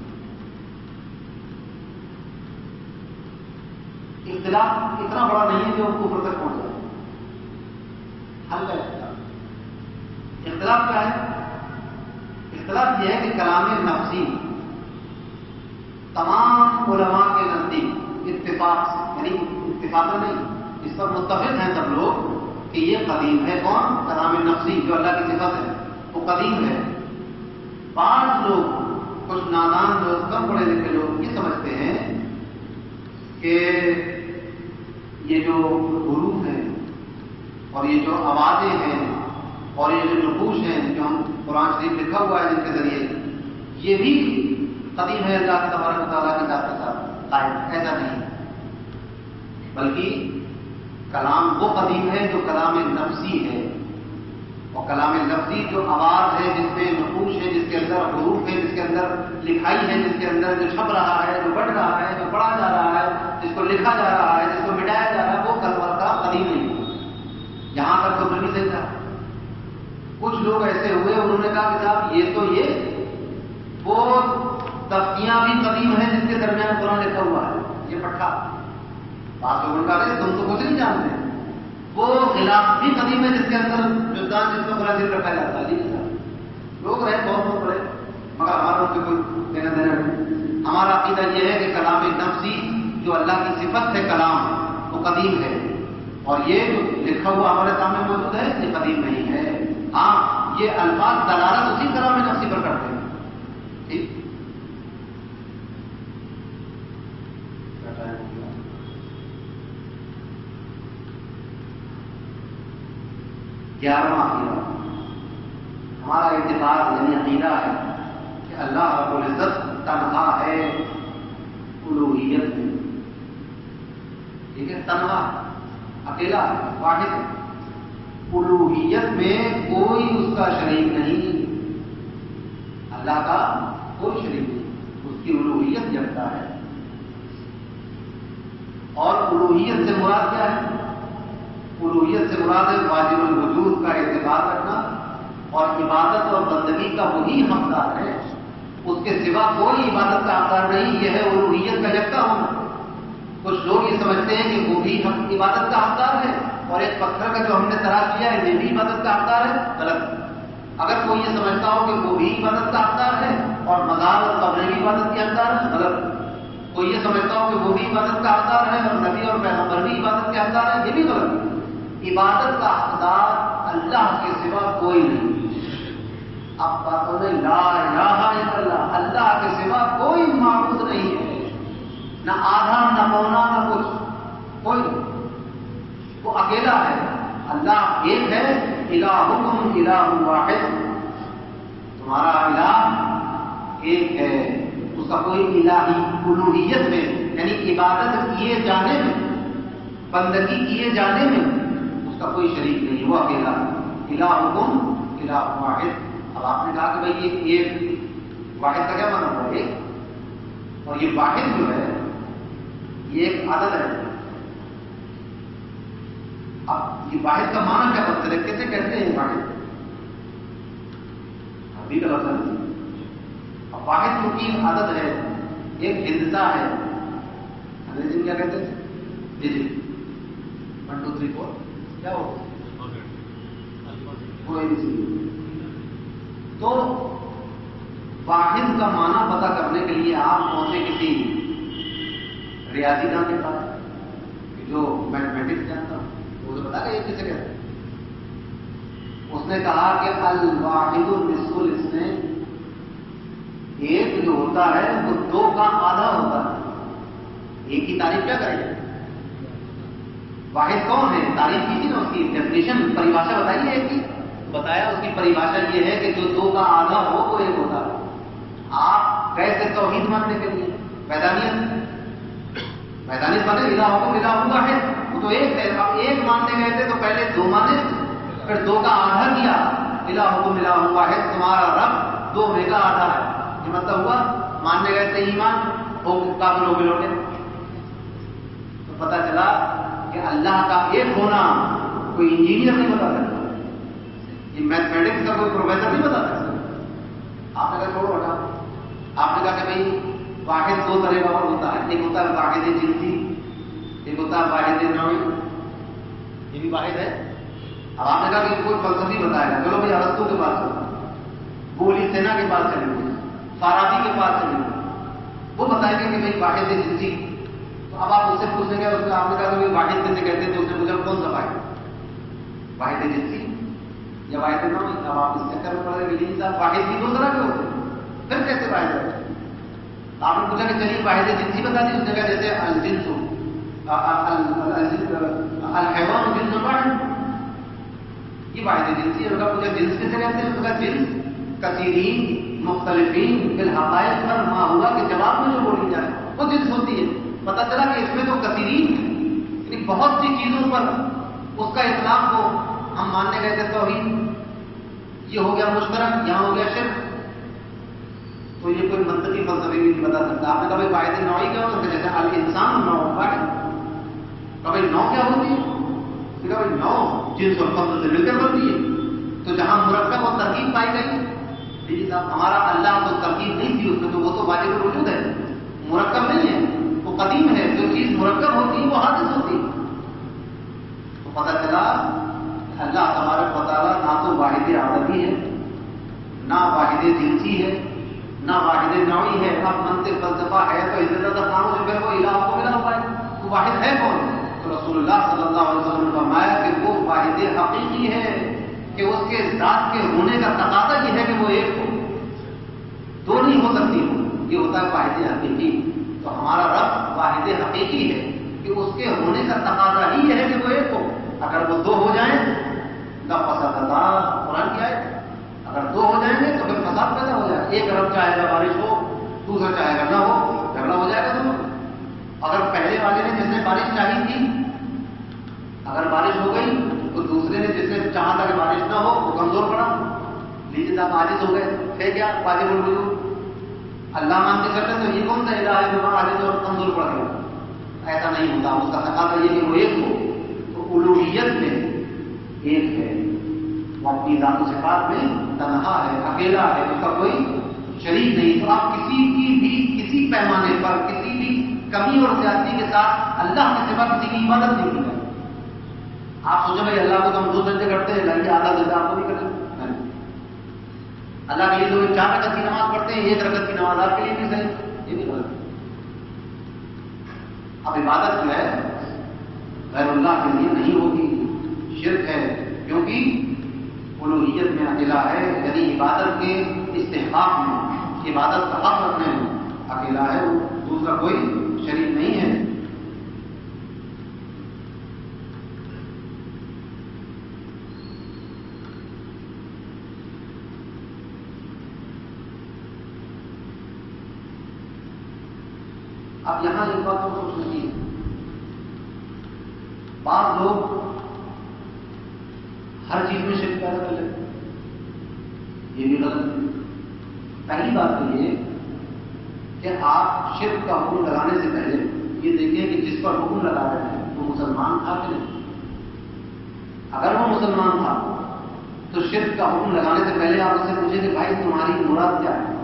اختلاف اتنا بڑا نہیں ہے جو ہم کفر تک پہنچ جائے. حل کا اختلاف کیا ہے؟ اختلاف یہ ہے کہ کلام نفسی تمام علماء کے نزدیک اتفاق یعنی اتفاق نہیں، اس پر متفق ہیں سب لوگ کہ یہ قدیم ہے. کون؟ کلام نفسی جو اللہ کی صفت ہے وہ قدیم ہے. بعض لوگ، کچھ نادان لوگ، کم پڑھے لکھے لوگ یہ سمجھتے ہیں کہ یہ جو حروف ہیں اور یہ جو آوازیں ہیں اور یہ جو نقوش ہیں جو ہم قرآن شریف لکھا ہوا ہے جن کے ذریعے، یہ بھی قدیم ہے اللہ تبارک و تعالیٰ کی ذات کے ساتھ قائم. ایسا نہیں، بلکہ کلام وہ قدیم ہے جو کلام نفسی ہے. اور کلام لفظی جو آواز ہے، جس میں نقوش ہے، جس کے اندر حروف ہے، جس کے اندر لکھائی ہے، جس کے اندر جو چھپ رہا ہے، جو بڑھ رہا ہے، جو پڑھا جا رہا ہے، جس کو لکھا جا رہا ہے، جس کو مٹایا جا رہا ہے، وہ کلام قدیم نہیں ہے. یہاں تک تو نہیں صحیح تھا. کچھ لوگ ایسے ہوئے انہوں نے کہا کہ صاحب یہ وہ تختیاں بھی قدیم ہیں جس کے درمیان قرآن لکھا ہوا ہے. یہ پٹھا بات لوگوں کا رہے، تم تو کچھ نہیں جانتے. وہ خلاف بھی قدیم ہے جس کے اندر جو دان جس میں قرآن شریف رکھا جاتا ہے. لوگ رہے بہت لوگ رہے، مگر ہمارا ان سے کوئی دینا دینا نہیں. ہمارا عقیدہ یہ ہے کہ کلام نفسی جو اللہ کی صفت ہے کلام، وہ قدیم ہے. اور یہ جو لکھا ہوا ہمارے سامنے موجود ہے یہ قدیم نہیں ہے. ہاں، یہ الفاظ دلالت اسی کلام نفسی پر کرتے ہیں. ٹھیک، 11واں عقیدہ ہمارا اعتقاد یعنی عقیدہ ہے کہ اللہ رب العزت تنہا ہے الوہیت میں. ٹھیک ہے، تنہا، اکیلا، واحد. الوہیت میں کوئی اس کا شریک نہیں. اللہ کا کوئی شریک نہیں، اس کی الوہیت یکتا ہے. اور الوہیت سے مراد کیا ہے؟ الوہیت سے مراد ہے واجب الوجود کا اعتقاد رکھنا اور عبادت اور بندگی کا وہی حقدار ہے، اس کے سوا کوئی عبادت کا حقدار نہیں. یہ ہے الوہیت کا یکتا ہونا. کچھ لوگ یہ سمجھتے ہیں کہ وہ بھی عبادت کا حقدار ہے اور ایک پتھر کا جو ہم نے تراش کیا ہے یہ بھی عبادت کا حقدار ہے. غلط. اگر کوئی یہ سمجھتا ہو کہ وہ بھی عبادت کا حقدار ہے اور مزار اور قبریں بھی عبادت کے حقدار ہیں، غلط. کوئی یہ سمجھتا ہو کہ وہ بھی عبادت کا حقدار ہے اور نبی اور پیغمبر بھی عبادت کے حقدار ہیں، یہ بھی غلط. عبادت کا حقدار اللہ کے سوا کوئی نہیں. اب باتوں میں لا الہ الا اللہ، اللہ کے سوا کوئی معبود نہیں ہے، نہ آدھا نہ پونا نہ کچھ، کوئی. وہ اکیلا ہے. اللہ ایک ہے. الہکم الہ واحد، تمہارا الہ ایک ہے. اس کا کوئی الہی الوہیت میں یعنی عبادت کیے جانے میں، بندگی کیے جانے میں اس کا کوئی شریک نہیں. وہ اکیلا ہے. الہکم الہ واحد. اب آپ نے کہا کہ بھائی یہ ایک واحد کا کیا مانا ہوا؟ ایک. اور یہ واحد جو ہے یہ ایک عدد ہے. اب یہ واحد کا معنی کیا بتاتے ہیں؟ کیسے کہتے ہیں واحد؟ ابھی کا لفظ ہے. اب واحد کیونکہ عدد ہے، ایک ہندسہ ہے. انگریزی میں کیا کہتے ہیں؟ ڈیجٹ. 1 2 3 4 کیا ہو تو واحد کا معنی پتہ کرنے کے لیے آپ پہنچے کسی ریاضی دان کے پاس جو میتھمیٹکس جانتا ہوں، وہ تو بتا گا یہ کسے کہتے ہیں. اس نے کہا کہ الواحد نصف الاثنين، ایک جو ہوتا ہے وہ 2 کا آدھا ہوتا ہے. ایک کی تعریف کیا کرے گا؟ واحد کون ہے؟ تعریف کیجیے نا، اس کی ڈیفینیشن، پریبھاشا بتائیے. ایک کی بتایا، اس کی پریبھاشا یہ ہے کہ جو 2 کا آدھا ہو وہ ایک ہوتا ہے. آپ کیسے توحید ماننے کے لیے وحدانیت مانے الہکم الہ واحد، وہ تو ایک ہے. آپ ایک ماننے گئے تھے تو پہلے 2 مانے، پھر 2 کا آدھا کیا. الہکم الہ واحد، تمہارا رب 2 میں کا آدھا ہے. یہ مطلب ہوا ماننے گئے تھے ایمان ہو کافر ہو گئے لوٹے. تو پتہ چلا کہ اللہ کا ایک ہونا کوئی انجینئر نہیں بتا سکتا، یہ میتھمیٹکس کا کوئی پروفیسر نہیں بتا سکتا. آپ نے کہا چھوڑو ہٹا. آپ نے کہا کہ بھائی واحد 2 طرح کا اور ہوتا ہے. ایک ہوتا ہے واحد جنسی، ایک ہوتا ہے واحد نوعی. یہ بھی واحد ہے. اب آپ نے کہا کہ کوئی فلسفی بتائے گا، چلو بھائی ارسطو کے پاس چلو، گولی سینا کے پاس چلیں گے، فارابی کے پاس چلیں گے، وہ بتائیں گے کہ بھائی واحد جنسی. تو اب آپ اس سے پوچھیں گے، اس میں آپ نے کہا کہ واحد کیسے کہتے ہیں، تو اس نے پوچھا کون سا واحد؟ واحد جنسی یا واحد نوعی؟ اب آپ اس چکر میں پڑ رہے کہ صاحب واحد بھی 2 طرح کے ہوتے ہیں، پھر کیسے واحد ہے؟ آپ نے پوچھا کہ چلیے واحد جنسی بتا دی، اس نے کہا جیسے الجنس الحیوان جنس واحد، یہ واحد جنسی ہے۔ ان کا پوچھا جنس کیسے کہتے ہیں؟ اس کا جنس کثیرین مختلفین فی الحقائق پر ما ہوا کہ جواب میں جو بولی جائے وہ جنس ہوتی ہے۔ پتہ چلا کہ اس میں تو کثیرین ہے، یعنی بہت سی چیزوں پر اس کا اطلاق کو ہم ماننے گئے تھے توحید، یہ ہو گیا مشترک، یہاں ہو گیا شرک، تو یہ کوئی منطقی فلسفی بھی نہیں بتا سکتا۔ آپ نے کبھی واحد نوعی کیا ہوتا ہے؟ جیسے الانسان نوع واحد، کبھی نوع کیا ہوتی ہے؟ کبھی نوع جنس اور فضل سے مل کر بنتی ہے۔ تو جہاں مرکب اور ترکیب پائی گئی، جی صاحب ہمارا اللہ تو ترکیب نہیں تھی اس میں، تو وہ تو واجب الوجود ہے، مرکب نہیں ہے، وہ قدیم ہے۔ جو چیز مرکب ہوتی ہے وہ حادث ہوتی ہے۔ تو پتہ چلا اللہ تبارک و تعالیٰ نہ تو واحد عددی ہے، نہ واحد جنسی ہے، نہ واحد نوعی ہے۔ اب منطق فلسفہ ہے تو اتنا زیادہ کام جو پھر وہ الہ کو ملا ہوا ہے، تو واحد ہے کون؟ تو رسول اللہ صلی اللہ علیہ وسلم نے فرمایا کہ وہ واحد حقیقی ہے کہ اس کے ذات کے ہونے کا تقاضا یہ ہے کہ وہ ایک ہو، 2 نہیں ہو سکتی ہو، یہ ہوتا ہے واحد حقیقی۔ تو ہمارا رب واحد حقیقی ہے کہ اس کے ہونے کا تقاضا ہی یہ ہے کہ وہ ایک ہو۔ اگر وہ 2 ہو جائیں کا فساد قرآن کی آئے، اگر 2 ہو جائیں گے تو پھر فساد پیدا ہو جائے گا۔ ایک رب چاہے گا بارش ہو، دوسرا چاہے گا نہ ہو، جھگڑا ہو جائے گا دونوں۔ اگر پہلے والے نے جس نے بارش چاہی تھی اگر بارش ہو گئی تو دوسرے نے جس نے چاہا تھا کہ بارش نہ ہو وہ کمزور پڑا، لیجیے آپ عاجز ہو گئے، ہے کیا واجب الوجود؟ اللہ مان کے کرتے تو یہ کون سا الہ ہے جو عاجز اور کمزور پڑ گیا؟ ایسا نہیں ہوتا، اس کا تقاضا یہ کہ وہ ایک ہو۔ تو الوہیت میں ایک ہے، وہ اپنی ذات و صفات میں تنہا ہے، اکیلا ہے، اس کا کوئی شریک نہیں۔ تو آپ کسی کی بھی کسی پیمانے پر کسی بھی کمی اور زیادتی کے ساتھ اللہ کے سوا کسی کی عبادت نہیں کی جائے۔ آپ سوچیں بھائی اللہ کو تو ہم 2 سجدے کرتے ہیں، اللہ آدھا سجدہ آپ کو بھی کرتے ہیں، اللہ کے لیے تو 4 رکعت کی نماز پڑھتے ہیں، 1 رکعت کی نماز آپ کے لیے بھی صحیح، یہ بھی غلط ہے۔ اب عبادت جو ہے غیر اللہ کے لیے نہیں ہوگی، شرک ہے، کیونکہ الوہیت میں اکیلا ہے، یعنی عبادت کے استحقاق میں، عبادت کا حق رکھنے میں اکیلا ہے، دوسرا کوئی شریک نہیں ہے۔ اب یہاں ایک بات کو سوچ لیجیے، بعض لوگ ہر چیز میں شرک پیدا کر لیتے، یہ بھی غلط ہے۔ پہلی بات تو یہ کہ آپ شرک کا حکم لگانے سے پہلے یہ دیکھیں کہ جس پر حکم لگا رہے ہیں وہ مسلمان تھا کہ نہیں۔ اگر وہ مسلمان تھا تو شرک کا حکم لگانے سے پہلے آپ اس سے پوچھیں کہ بھائی تمہاری مراد کیا ہے۔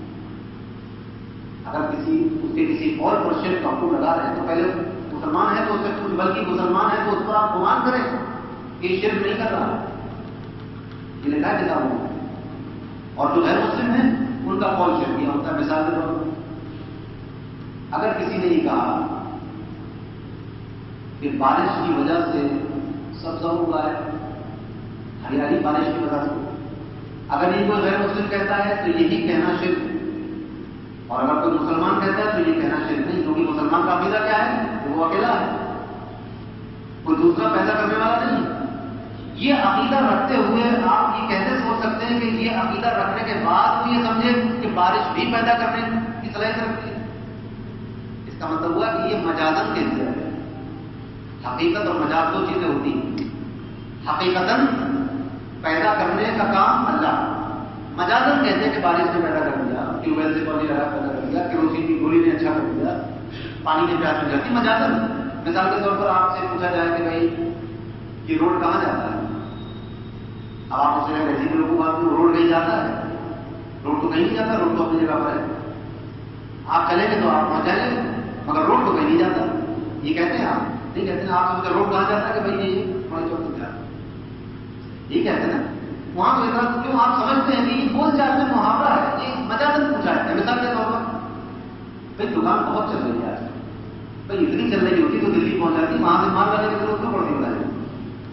اگر کسی اور پر شرک کا حکم لگا رہے ہیں تو پہلے مسلمان ہے تو اس سے کچھ، بلکہ مسلمان ہے تو اس پر آپ گمان کریں کہ یہ شرک نہیں کر رہا، یہ لکھا ہے کتابوں میں۔ اور جو غیر مسلم ہیں ان کا قول شرکیہ ہوتا ہے۔ مثال کے طور پر اگر کسی نے یہ کہا کہ بارش کی وجہ سے سبزہ اگا ہے، ہریالی بارش کی وجہ سے، اگر یہ کوئی غیر مسلم کہتا ہے تو یہی کہنا شرک، اور اگر کوئی مسلمان کہتا ہے تو یہ کہنا شرک نہیں، کیونکہ مسلمان کا عقیدہ کیا ہے کہ وہ اکیلا ہے، کوئی دوسرا پیدا کرنے والا نہیں۔ یہ عقیدہ رکھتے ہوئے آپ یہ کیسے سوچ سکتے ہیں کہ یہ عقیدہ رکھنے کے بعد وہ یہ سمجھے کہ بارش بھی پیدا کرنے کی صلاحیت رکھتی ہے؟ اس کا مطلب ہوا کہ یہ مجازن کے ذریعے ہے۔ حقیقت اور مجاز 2 چیزیں ہوتی ہیں۔ حقیقتاً پیدا کرنے کا کام اللہ، مجازن کہتے ہیں کہ بارش نے پیدا کر دیا، ٹیوب ویل سے پانی لگا پیدا کر دیا، کیروسین کی گولی نے اچھا کر دیا، پانی کے پیاس میں جاتی، مجازن۔ مثال کے طور پر آپ سے پوچھا جائے کہ بھائی یہ روڈ کہاں جاتا ہے، اب آپ اس سے ایسی لوگوں کو بات کرو روڈ کہیں جاتا ہے، روڈ تو کہیں نہیں جاتا، روڈ تو اپنی جگہ پر ہے، آپ چلیں گے تو آپ پہنچ جائیں گے، مگر روڈ تو کہیں نہیں جاتا، یہ کہتے ہیں آپ نہیں کہتے ہیں۔ آپ سے روڈ کہاں جاتا ہے کہ بھائی یہ ہمارے چوک سے جاتا ہے، یہ کہتے ہیں نا، وہاں تو اتنا کیوں آپ سمجھتے ہیں کہ یہ بول چال میں محاورہ ہے، یہ مجازن پوچھا ہے۔ مثال کے طور پر بھائی دکان بہت چل رہی ہے آج، بھائی اتنی چل رہی ہوتی تو دلی پہنچ جاتی، وہاں سے مال لانے کی ضرورت نہ پڑتی، بتائیں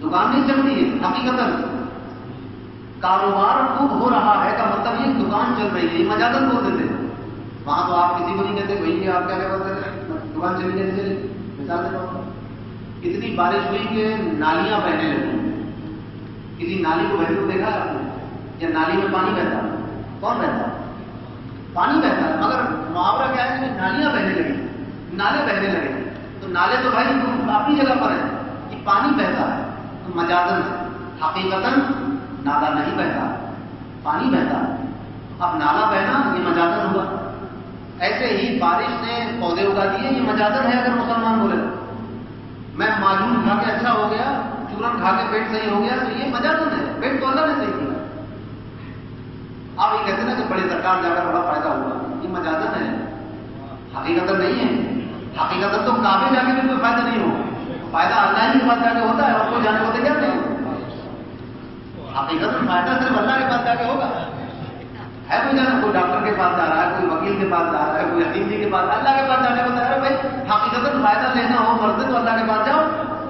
دکان نہیں چل رہی ہے حقیقتاً. کاروبار خوب ہو رہا ہے کا مطلب یہ دکان چل رہی ہے، یہ مجازن بولتے تھے. وہاں تو آپ کسی کو نہیں کہتے بھائی آپ کیا بولتے ہیں دکان چلی گئی. مثال دیتا ہوں، اتنی بارش ہوئی کہ نالیاں بہنے لگی. کسی نالی کو بہتے ہوئے دیکھا ہے آپ نے؟ یا نالی میں پانی بہتا ہے؟ کون بہتا ہے؟ پانی بہتا ہے، مگر محاورہ کیا ہے کہ نالیاں بہنے لگی، نالے بہنے لگے. تو نالے تو بھائی اپنی جگہ پر ہیں کہ پانی بہتا ہے، تو مجازن ہے. حقیقتاً نالا نہیں بہتا، پانی بہتا ہے. اب نالا بہنا یہ مجازن ہوا. ایسے ہی بارش نے پودے اگا دیے، یہ مجازن ہے. اگر مسلمان بولے میں معجون کھا کے اچھا ہو گیا، چورن کھا کے پیٹ صحیح ہو گیا، تو یہ مجازن ہے. پیٹ تو اللہ نے صحیح کیا. آپ یہ کہتے ہیں نا کہ بڑی سرکار جا کر بڑا فائدہ ہوا، یہ مجازن ہے، حقیقتاً نہیں ہے. حقیقتاً تو کعبے جا کے بھی کوئی فائدہ نہیں ہو. فائدہ اللہ ہی کے پاس جا کے ہوتا ہے، اور کوئی جانے کو تیار نہیں. حقیقتاً فائدہ صرف اللہ کے پاس جا کے ہوگا. ہے کوئی جانا، کوئی ڈاکٹر کے پاس جا رہا ہے، کوئی وکیل کے پاس جا رہا ہے، کوئی حکیم جی کے پاس، اللہ کے پاس جانے کو تیار ہے. بھائی حقیقتاً فائدہ لینا ہو مرضی تو اللہ کے پاس جاؤ.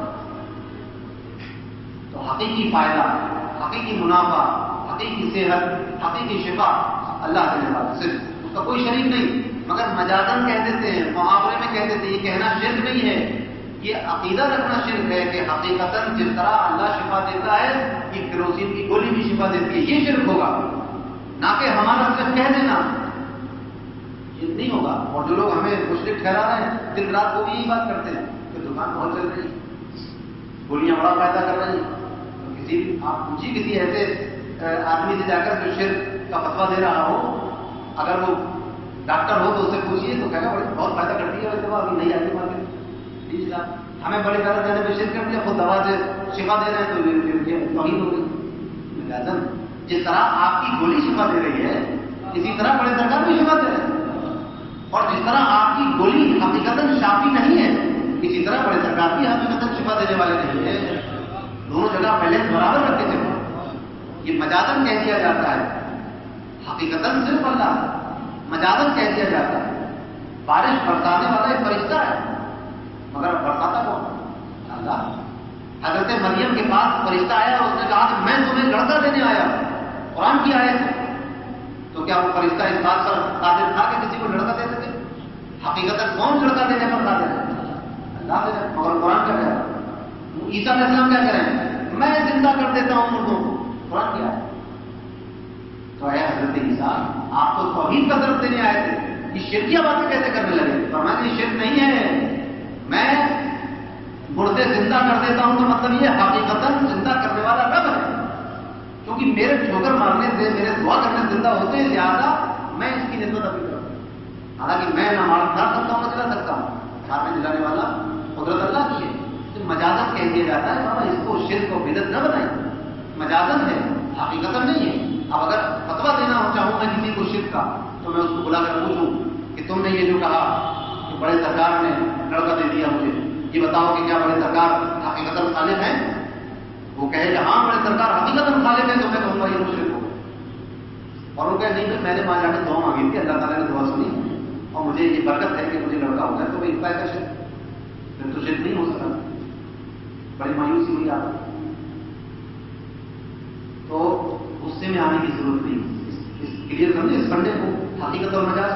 تو حقیقی فائدہ، حقیقی منافع، حقیقی صحت، حقیقی شفا اللہ دینے والا، صرف اس کا کوئی شریک نہیں. مگر مجازن کہہ دیتے ہیں، محاورے میں کہہ دیتے ہیں. یہ کہنا شرک نہیں ہے، یہ عقیدہ رکھنا شرک ہے کہ حقیقتاً جس طرح اللہ شفا دیتا ہے کہ کیروسین کی گولی بھی شفا دیتی ہے. یہ شرک ہوگا، نہ کہ ہمارا صرف کہہ دینا. یہ نہیں ہوگا. اور جو لوگ ہمیں مشرک ٹھہرا رہے ہیں دن رات کو بھی یہی بات کرتے ہیں کہ دکان بہت چل رہی ہے، گولیاں بڑا فائدہ کر رہی ہیں. تو کسی آپ پوچھیے کسی ایسے آدمی سے جا کر جو شرک کا فتویٰ دے رہا ہو، اگر وہ ڈاکٹر ہو تو اس سے پوچھیے تو کہے گا بہت فائدہ کرتی ہے دوا، ابھی نہیں آتی مارکیٹ. جی صاحب ہمیں بڑے درد دینے پہ شرک کر دیا، خود دوا سے شفا دے رہے ہیں تو یہ توہین ہو گئی. مجازن جس طرح آپ کی گولی شفا دے رہی ہے اسی طرح بڑے سرکار بھی شفا دے رہے ہیں. اور جس طرح آپ کی گولی حقیقتاً شافی نہیں ہے اسی طرح بڑے سرکار بھی حقیقتاً شفا دینے والے نہیں ہیں. دونوں جگہ پہلے برابر رکھتے تھے. یہ مجازن کہہ دیا جاتا ہے، حقیقتاً صرف اللہ. مجازن کہہ دیا جاتا ہے. بارش برسانے والا ایک فرشتہ ہے مگر برساتا کون؟ اللہ. حضرت مریم کے پاس فرشتہ آیا، اس نے کہا کہ میں تمہیں لڑکا دینے آیا. قرآن کی آیت ہے. تو کیا وہ فرشتہ اس بات پر قادر تھا کہ کسی کو لڑکا دے سکے؟ حقیقتاً کون لڑکا دینے پر قادر ہے؟ اللہ دے رہا. مگر قرآن کیا کہہ رہا ہے؟ عیسیٰ علیہ السلام کیا کہہ رہے ہیں؟ میں زندہ کر دیتا ہوں مردوں کو. قرآن کیا ہے؟ تو اے حضرت عیسیٰ آپ تو توحید کا طرف دینے آئے تھے، یہ شرکیہ باتیں کیسے کرنے لگے؟ فرمایا یہ شرک نہیں ہے، میں مردے زندہ کر دیتا ہوں. تو مطلب یہ حقیقتاً زندہ کرنے والا رب ہے، کیونکہ میرے ٹھوکر مارنے سے، میرے دعا کرنے سے زندہ ہوتے ہیں، لہٰذا میں اس کی نسبت ابھی کرتا ہوں. حالانکہ میں نہ مار سکتا ہوں نہ جلا سکتا ہوں، مارنے جلانے والا قدرت اللہ کی ہے. تو مجازن کہہ دیا جاتا ہے بابا اس کو شرک و بدعت نہ بنائیں. مجازن ہے، حقیقتاً نہیں ہے. اب اگر فتویٰ دینا ہو چاہوں میں کسی کو شرک کا تو میں اس کو بلا کر پوچھوں کہ تم نے یہ جو کہا کہ بڑے سرکار نے لڑکا دے دیا مجھے، یہ بتاؤ کہ کیا بڑے سرکار حقیقتاً خالق ہیں؟ وہ کہے کہ ہاں بڑے سرکار حقیقتاً خالق ہیں، تو میں کہوں گا یہ مشرک ہو. اور وہ کہے نہیں کہ میں نے وہاں جا کے دعا مانگی تھی، اللہ تعالیٰ نے دعا سنی اور مجھے یہ برکت ہے کہ مجھے لڑکا ہو گیا، تو وہ اتنا کا شرک. پھر تو شرک نہیں ہو سکتا. بڑی مایوسی ہوئی آپ. تو غصے میں آنے کی ضرورت نہیں. کلیئر سمجھے اس بندے کو حقیقت اور مجاز.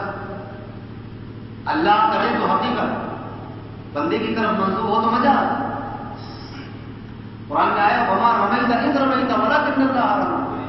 اللہ کرے تو حقیقت، بندے کی طرف منسوب ہو تو مجاز. قرآن میں آیا وما رمیت اذ رمیت ولکن اللہ رمی.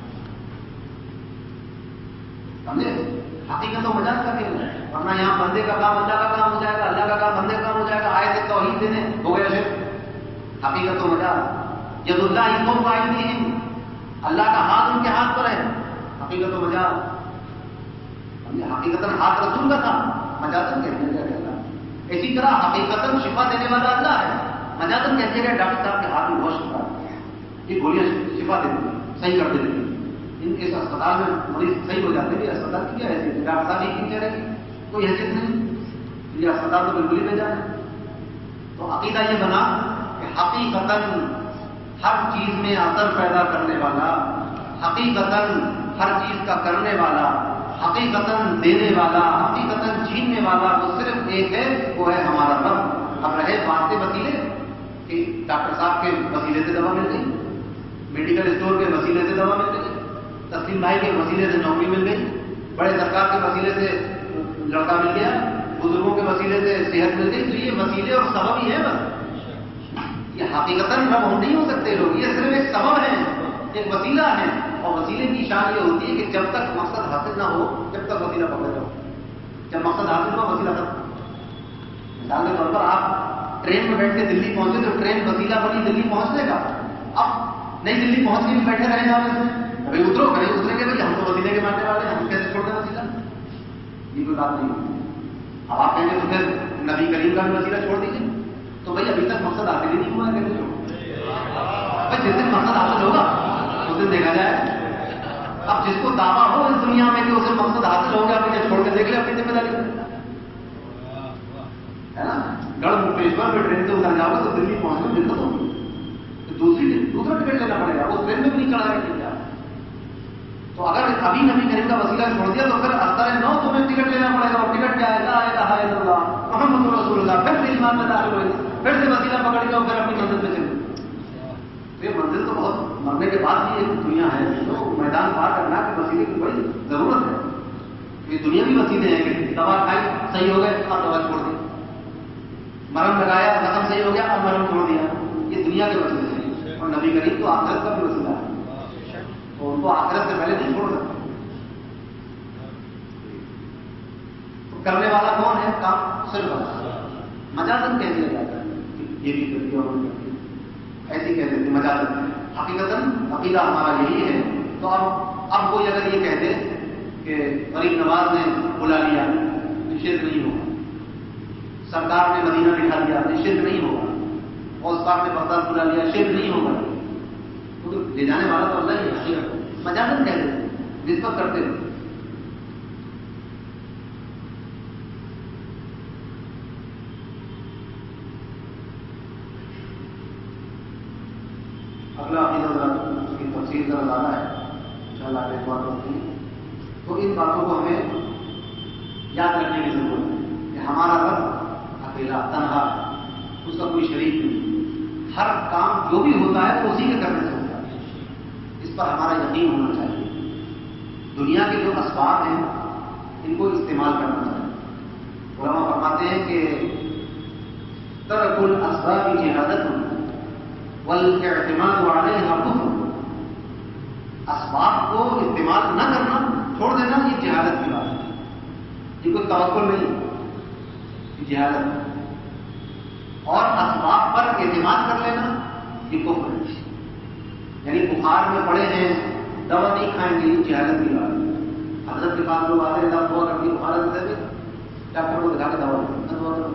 سمجھے حقیقت و مجاز کا کھیل ہے. ورنہ یہاں بندے کا کام اللہ کا کام ہو جائے گا، اللہ کا کام بندے کا کام ہو جائے گا. آئے تھے توحید دینے ہو گیا شرک. حقیقت و مجاز ید اللہ فوق ایدیہم، اللہ کا ہاتھ ان کے ہاتھ پر ہے. حقیقت و مجاز. حقیقتاً ہاتھ رسول کا تھا، مجازن کہتے ہیں. اسی طرح حقیقتاً شفا دینے والا اللہ ہے، مجازن کہتے ہیں ڈاکٹر صاحب کے ہاتھ میں بہت شفا ہے، یہ گولیاں شفا دیتی ہیں، صحیح کر دیتی ہیں. ان کے اسپتال میں مریض صحیح ہو جاتے ہیں. اسپتال کی کیا حیثیت ہے؟ ڈاکٹر صاحب کی کہہ رہے ہیں کوئی حیثیت نہیں، یہ اسپتال تو بالکل ہی بھیجا ہے. تو عقیدہ یہ بنا کہ حقیقتاً ہر چیز میں اثر پیدا کرنے والا، حقیقتاً ہر چیز کا کرنے والا، حقیقتاً دینے والا، حقیقتاً چھیننے والا وہ صرف ایک ہے، وہ ہے ہمارا رب. اب رہے واسطے وسیلے، کہ ڈاکٹر صاحب کے وسیلے سے دوا مل گئی، میڈیکل اسٹور کے وسیلے سے دوا مل گئی، تسلیم بھائی کے وسیلے سے نوکری مل گئی، بڑے سرکار کے وسیلے سے لڑکا مل گیا، بزرگوں کے وسیلے سے صحت مل گئی. تو یہ وسیلے اور سبب ہی ہے بس. یہ حقیقتاً رب ہم نہیں ہو سکتے لوگ، یہ صرف ایک سبب ہے، ایک وسیلہ ہے. اور وسیلے کی شان یہ ہوتی ہے کہ جب تک مقصد حاصل نہ ہو جب تک وسیلہ پکڑ جاؤ. جب مقصد حاصل ہو وسیلہ ختم. مثال کے طور پر آپ ٹرین میں بیٹھ کے دلی پہنچے تو ٹرین وسیلہ بنی دلی پہنچنے کا. اب نئی دلی پہنچ کے بھی بیٹھے رہے جاؤ ابھی اترو کرے اتریں گے بھائی ہم تو وسیلے کے ماننے والے ہیں، ہم کیسے چھوڑ دیں وسیلہ؟ یہ کوئی بات نہیں. اب آپ کہیں گے تو پھر نبی کریم کا بھی وسیلہ چھوڑ دیجیے. تو بھائی ابھی تک مقصد حاصل ہی نہیں ہوا ہے، کیسے چھوڑ؟ بھائی جس دن مقصد حاصل ہوگا اس دن دیکھا جائے. اب جس کو دعویٰ ہو اس دنیا میں کہ اسے مقصد حاصل ہو گیا اپنے چھوڑ کے دیکھ لے اپنی ذمہ داری ہے نا. گڑھ مکتیشور میں ٹرین سے اتر جاؤ گے تو دلی پہنچنے میں دقت ہوگی، دوسرا ٹکٹ لینا پڑے گا، اس ٹرین میں بھی نہیں چڑھا کے کیا. تو اگر ابھی نبی کریم کا وسیلہ چھوڑ دیا تو پھر اثر نو تمہیں ٹکٹ لینا پڑے گا. اور ٹکٹ کیا ہے؟ لا الہ الا اللہ محمد رسول اللہ. پھر سے ایمان میں داخل ہوئے، پھر سے وسیلہ پکڑ کے اور پھر اپنی منزل پہ چلے. یہ منزل تو بہت مرنے کے بعد بھی ایک دنیا ہے تو میدان پار کرنا کہ وسیلے کی بڑی ضرورت ہے. یہ دنیا بھی وسیلے ہیں کہ دوا کھائی صحیح ہو گئے اب دوا چھوڑ دی، مرہم لگایا زخم صحیح ہو گیا اب مرہم چھوڑ دیا. یہ دنیا کے وسیلے ہیں. اور نبی کریم تو آخرت کا بھی وسیلہ ہے، تو ان کو آخرت سے پہلے نہیں چھوڑ سکتے. تو کرنے والا کون ہے؟ کام صرف مجازن کہہ دیا جاتا ہے. یہ بھی کرتی ہے اور وہ کرتی ہے، ایسی کہہ دیتے مجازن. حقیقتاً عقیدہ ہمارا یہی ہے. تو اب کوئی اگر یہ کہہ دے کہ غریب نواز نے بلا لیا نشید نہیں ہوگا، سرکار نے مدینہ بٹھا دیا نشید نہیں ہوگا، اور صاحب نے بغداد بلا لیا شید نہیں ہوگا، تو لے جانے والا تو اللہ ہی حقیقت مجازن کہہ دیتے، نسبت کرتے ہیں. اگلا عقیدہ اس کی تفصیل ذرا زیادہ ہے، انشاءاللہ ایک بات ہوتی ہے. تو ان باتوں کو ہمیں یاد رکھنے کی ضرورت ہے کہ ہمارا رب اکیلا تنہا، اس کا کوئی شریک نہیں. ہر کام جو بھی ہوتا ہے وہ اسی کے کرنے سے ہوتا ہے، اس پر ہمارا یقین ہونا چاہیے. دنیا کے جو اسباب ہیں ان کو استعمال کرنا چاہیے. علماء فرماتے ہیں کہ ترک الاسباب جہادت والاعتماد علیہا کفر. اسباب کو استعمال نہ کرنا چھوڑ دینا یہ جہالت کی بات ہے. یہ کوئی توکل نہیں، یہ جہالت ہے. اور اسباب پر اعتماد کر لینا یہ کفر ہے. یعنی بخار میں پڑے ہیں دوا نہیں کھائیں گے یہ جہالت کی بات ہے. حضرت کے پاس لوگ آتے ہیں دوا کرتی بخار دے ڈاکٹر کو دکھا کے دوا کرو.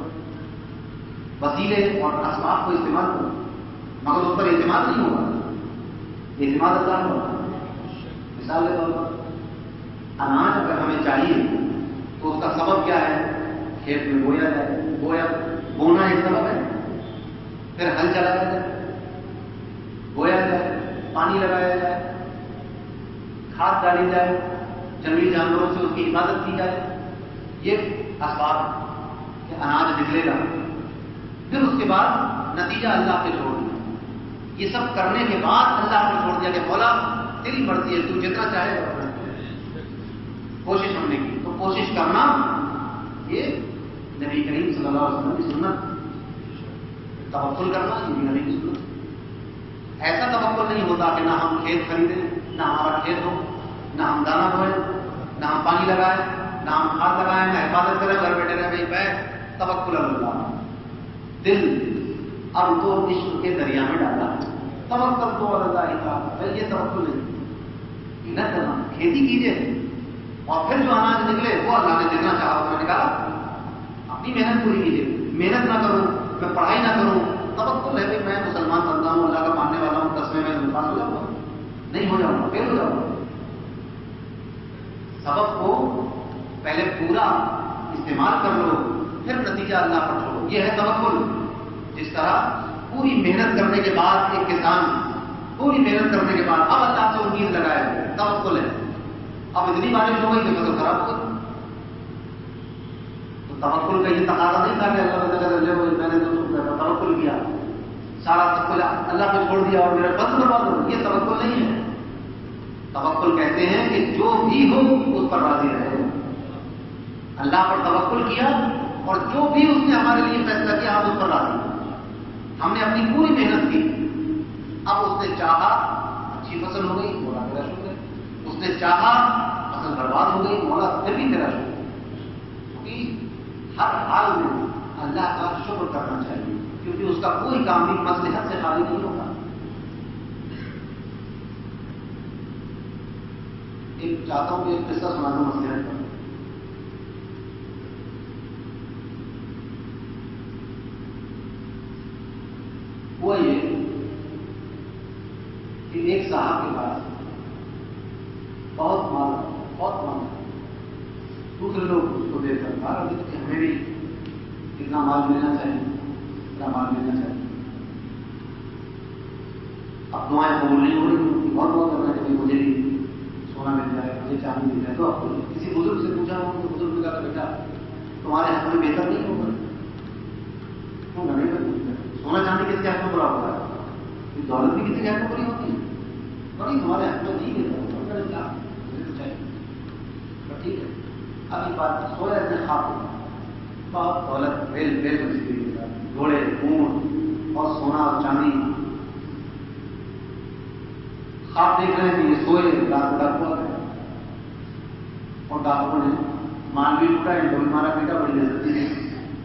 وسیلے اور اسباب کو استعمال کرو مگر اس پر اعتماد نہیں ہوگا. اعتماد اللہ ہوگا. مثال کے طور پر اناج اگر ہمیں چاہیے تو اس کا سبب کیا ہے؟ کھیت میں بویا جائے. بونا ایک سبب ہے، پھر ہل چلایا جائے، بویا جائے، پانی لگایا جائے، کھاد ڈالی جائے، جنگلی جانوروں سے اس کی حفاظت کی جائے. یہ اسباب کہ اناج نکلے گا. پھر اس کے بعد نتیجہ اللہ پہ چھوڑ دیا. یہ سب کرنے کے بعد اللہ پہ چھوڑ دیا کہ مولا تیری مرضی ہے، تو جتنا چاہے گا کوشش ہونے کی. تو کوشش کرنا یہ نبی کریم صلی اللہ علیہ وسلم کی سنت. توکل کرنا یہ بھی نبی کی سنت. ایسا توکل نہیں ہوتا کہ نہ ہم کھیت خریدیں، نہ ہمارا کھیت ہو، نہ ہم دانا بوئیں، نہ ہم پانی لگائیں، نہ ہم کھاد لگائیں، نہ حفاظت کریں، گھر بیٹھے رہے بھائی بیٹھ. توکل اللہ. دل اب تو عشق کے دریا میں ڈالا. توکل تو اللہ کا یہ توکل نہیں. محنت کرنا، کھیتی کیجیے اور پھر جو اناج نکلے وہ اللہ نے دینا چاہا اس میں نکالا. اپنی محنت پوری کیجیے. محنت نہ کروں، میں پڑھائی نہ کروں، توکل ہے کہ میں مسلمان بنتا ہوں، اللہ کا ماننے والا ہوں، 10ویں میں پاس ہو جاؤں گا. نہیں ہو جاؤں گا، فیل ہو جاؤں گا. سبب کو پہلے پورا استعمال کر لو، پھر نتیجہ اللہ پر چھوڑو. یہ ہے توکل. جس طرح پوری محنت کرنے کے بعد ایک کسان پوری محنت کرنے کے بعد اب اللہ سے امید لگائے، توکل ہے. اب اتنی بارش ہو گئی کہ فصل خراب ہو گئی. تو توکل کا یہ تقاضا نہیں تھا کہ اللہ میں نے توکل کیا، सारा सब कुछ अल्लाह पे छोड़ दिया और मेरा बंद करवा दो, ये तवक्कुल नहीं है। तवक्कुल कहते हैं कि जो भी हो उस पर राजी रहे। अल्लाह पर तवक्कुल किया और जो भी उसने हमारे लिए फैसला किया हम उस पर राजी। हमने अपनी पूरी मेहनत की, अब उसने चाहा अच्छी फसल हो गई, मौला तेरा शुक्र है। उसने चाहा फसल बर्बाद हो गई, मौला फिर भी तेरा शुक्र है। क्योंकि हर हाल में अल्लाह का शुक्र करना चाहिए, क्योंकि उसका कोई काम भी मसलहत से खाली नहीं होगा। एक चाहता हूं कि एक किस्सा सुना दूं मसलहत पर। हुआ ये कि एक साहब के पास बहुत माल, दूसरे लोग उसको देखकर कहा कि हमें भी कितना माल मिलना चाहिए, कितना माल मिलना चाहिए। अब दुआएं कबूल नहीं हो रही, बहुत कर रहे हैं कि मुझे भी सोना मिल जाए, मुझे चांदी मिल जाए। तो आपको किसी बुजुर्ग से पूछा, तो बुजुर्ग ने कहा बेटा तुम्हारे हक में बेहतर नहीं होगा, क्यों नहीं कर? सोना चांदी किसके हक में बुरा होता है? दौलत भी किसी के हक में बुरी होती है? नहीं, तुम्हारे हक में नहीं है, ठीक है। अब एक बात, सोया ऐसे खाप बहुत दौलत, बेल घोड़े, ऊंट और सोना और चांदी। खाप देख रहे हैं कि ये सोए डाकू आ गए और डाकुओं ने माल भी लूटा, इनको भी मारा पीटा, बड़ी बेइज्जती है।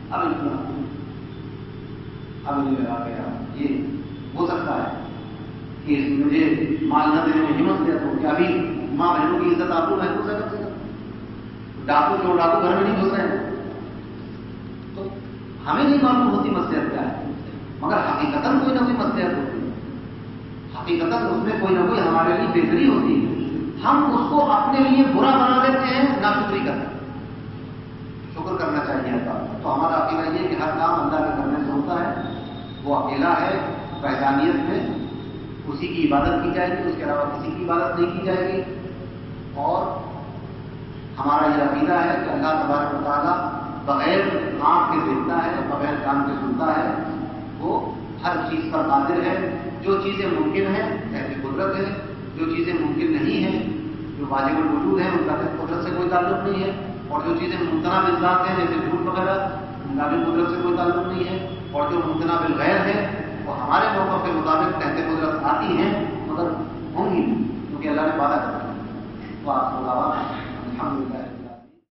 अब मुझे लगा गया ये हो सकता है कि मुझे माल न देने में हिम्मत दिया, तो क्या अभी माँ बहनों की इज्जत आपको महसूस है? डाकू जो डाकू घर में नहीं घुस रहे हैं, तो हमें नहीं मालूम होती मसलहत क्या है, मगर हकीकतन कोई ना कोई मसलहत होती है। हकीकतन उसमें कोई ना कोई हमारे लिए बेहतरी होती है। हम उसको अपने लिए बुरा बना देते हैं, नाशुक्री करते हैं। शुक्र करना चाहिए अल्लाह। तो हमारा अकेला ये कि हर काम अल्लाह के करने से होता है, वो अकेला है, वहदानियत में उसी की इबादत की जाएगी, उसके अलावा किसी की इबादत नहीं की जाएगी। और हमारा यह अकीदा है कि अल्लाह तबारक व तआला बगैर आंख के देखता है, बगैर कान के सुनता है, वो हर चीज पर कादिर है। जो चीजें मुमकिन है ऐसी कुदरत है, जो चीजें मुमकिन नहीं है, जो वाजिबुल वजूद है, उनका कुदरत से कोई ताल्लुक नहीं है। और जो चीजें मुमतना बिल ज़ात हैं, जैसे झूठ वगैरह, उनका भी कुदरत से कोई ताल्लुक नहीं है। और जो मुमतना बिल गैर है, वो हमारे मौक़ों के मुताबिक तहत कुदरत आती हैं, मगर होंगी क्योंकि अल्लाह ने वादा कर दिया। तो आप अल्हम्दुलिल्लाह।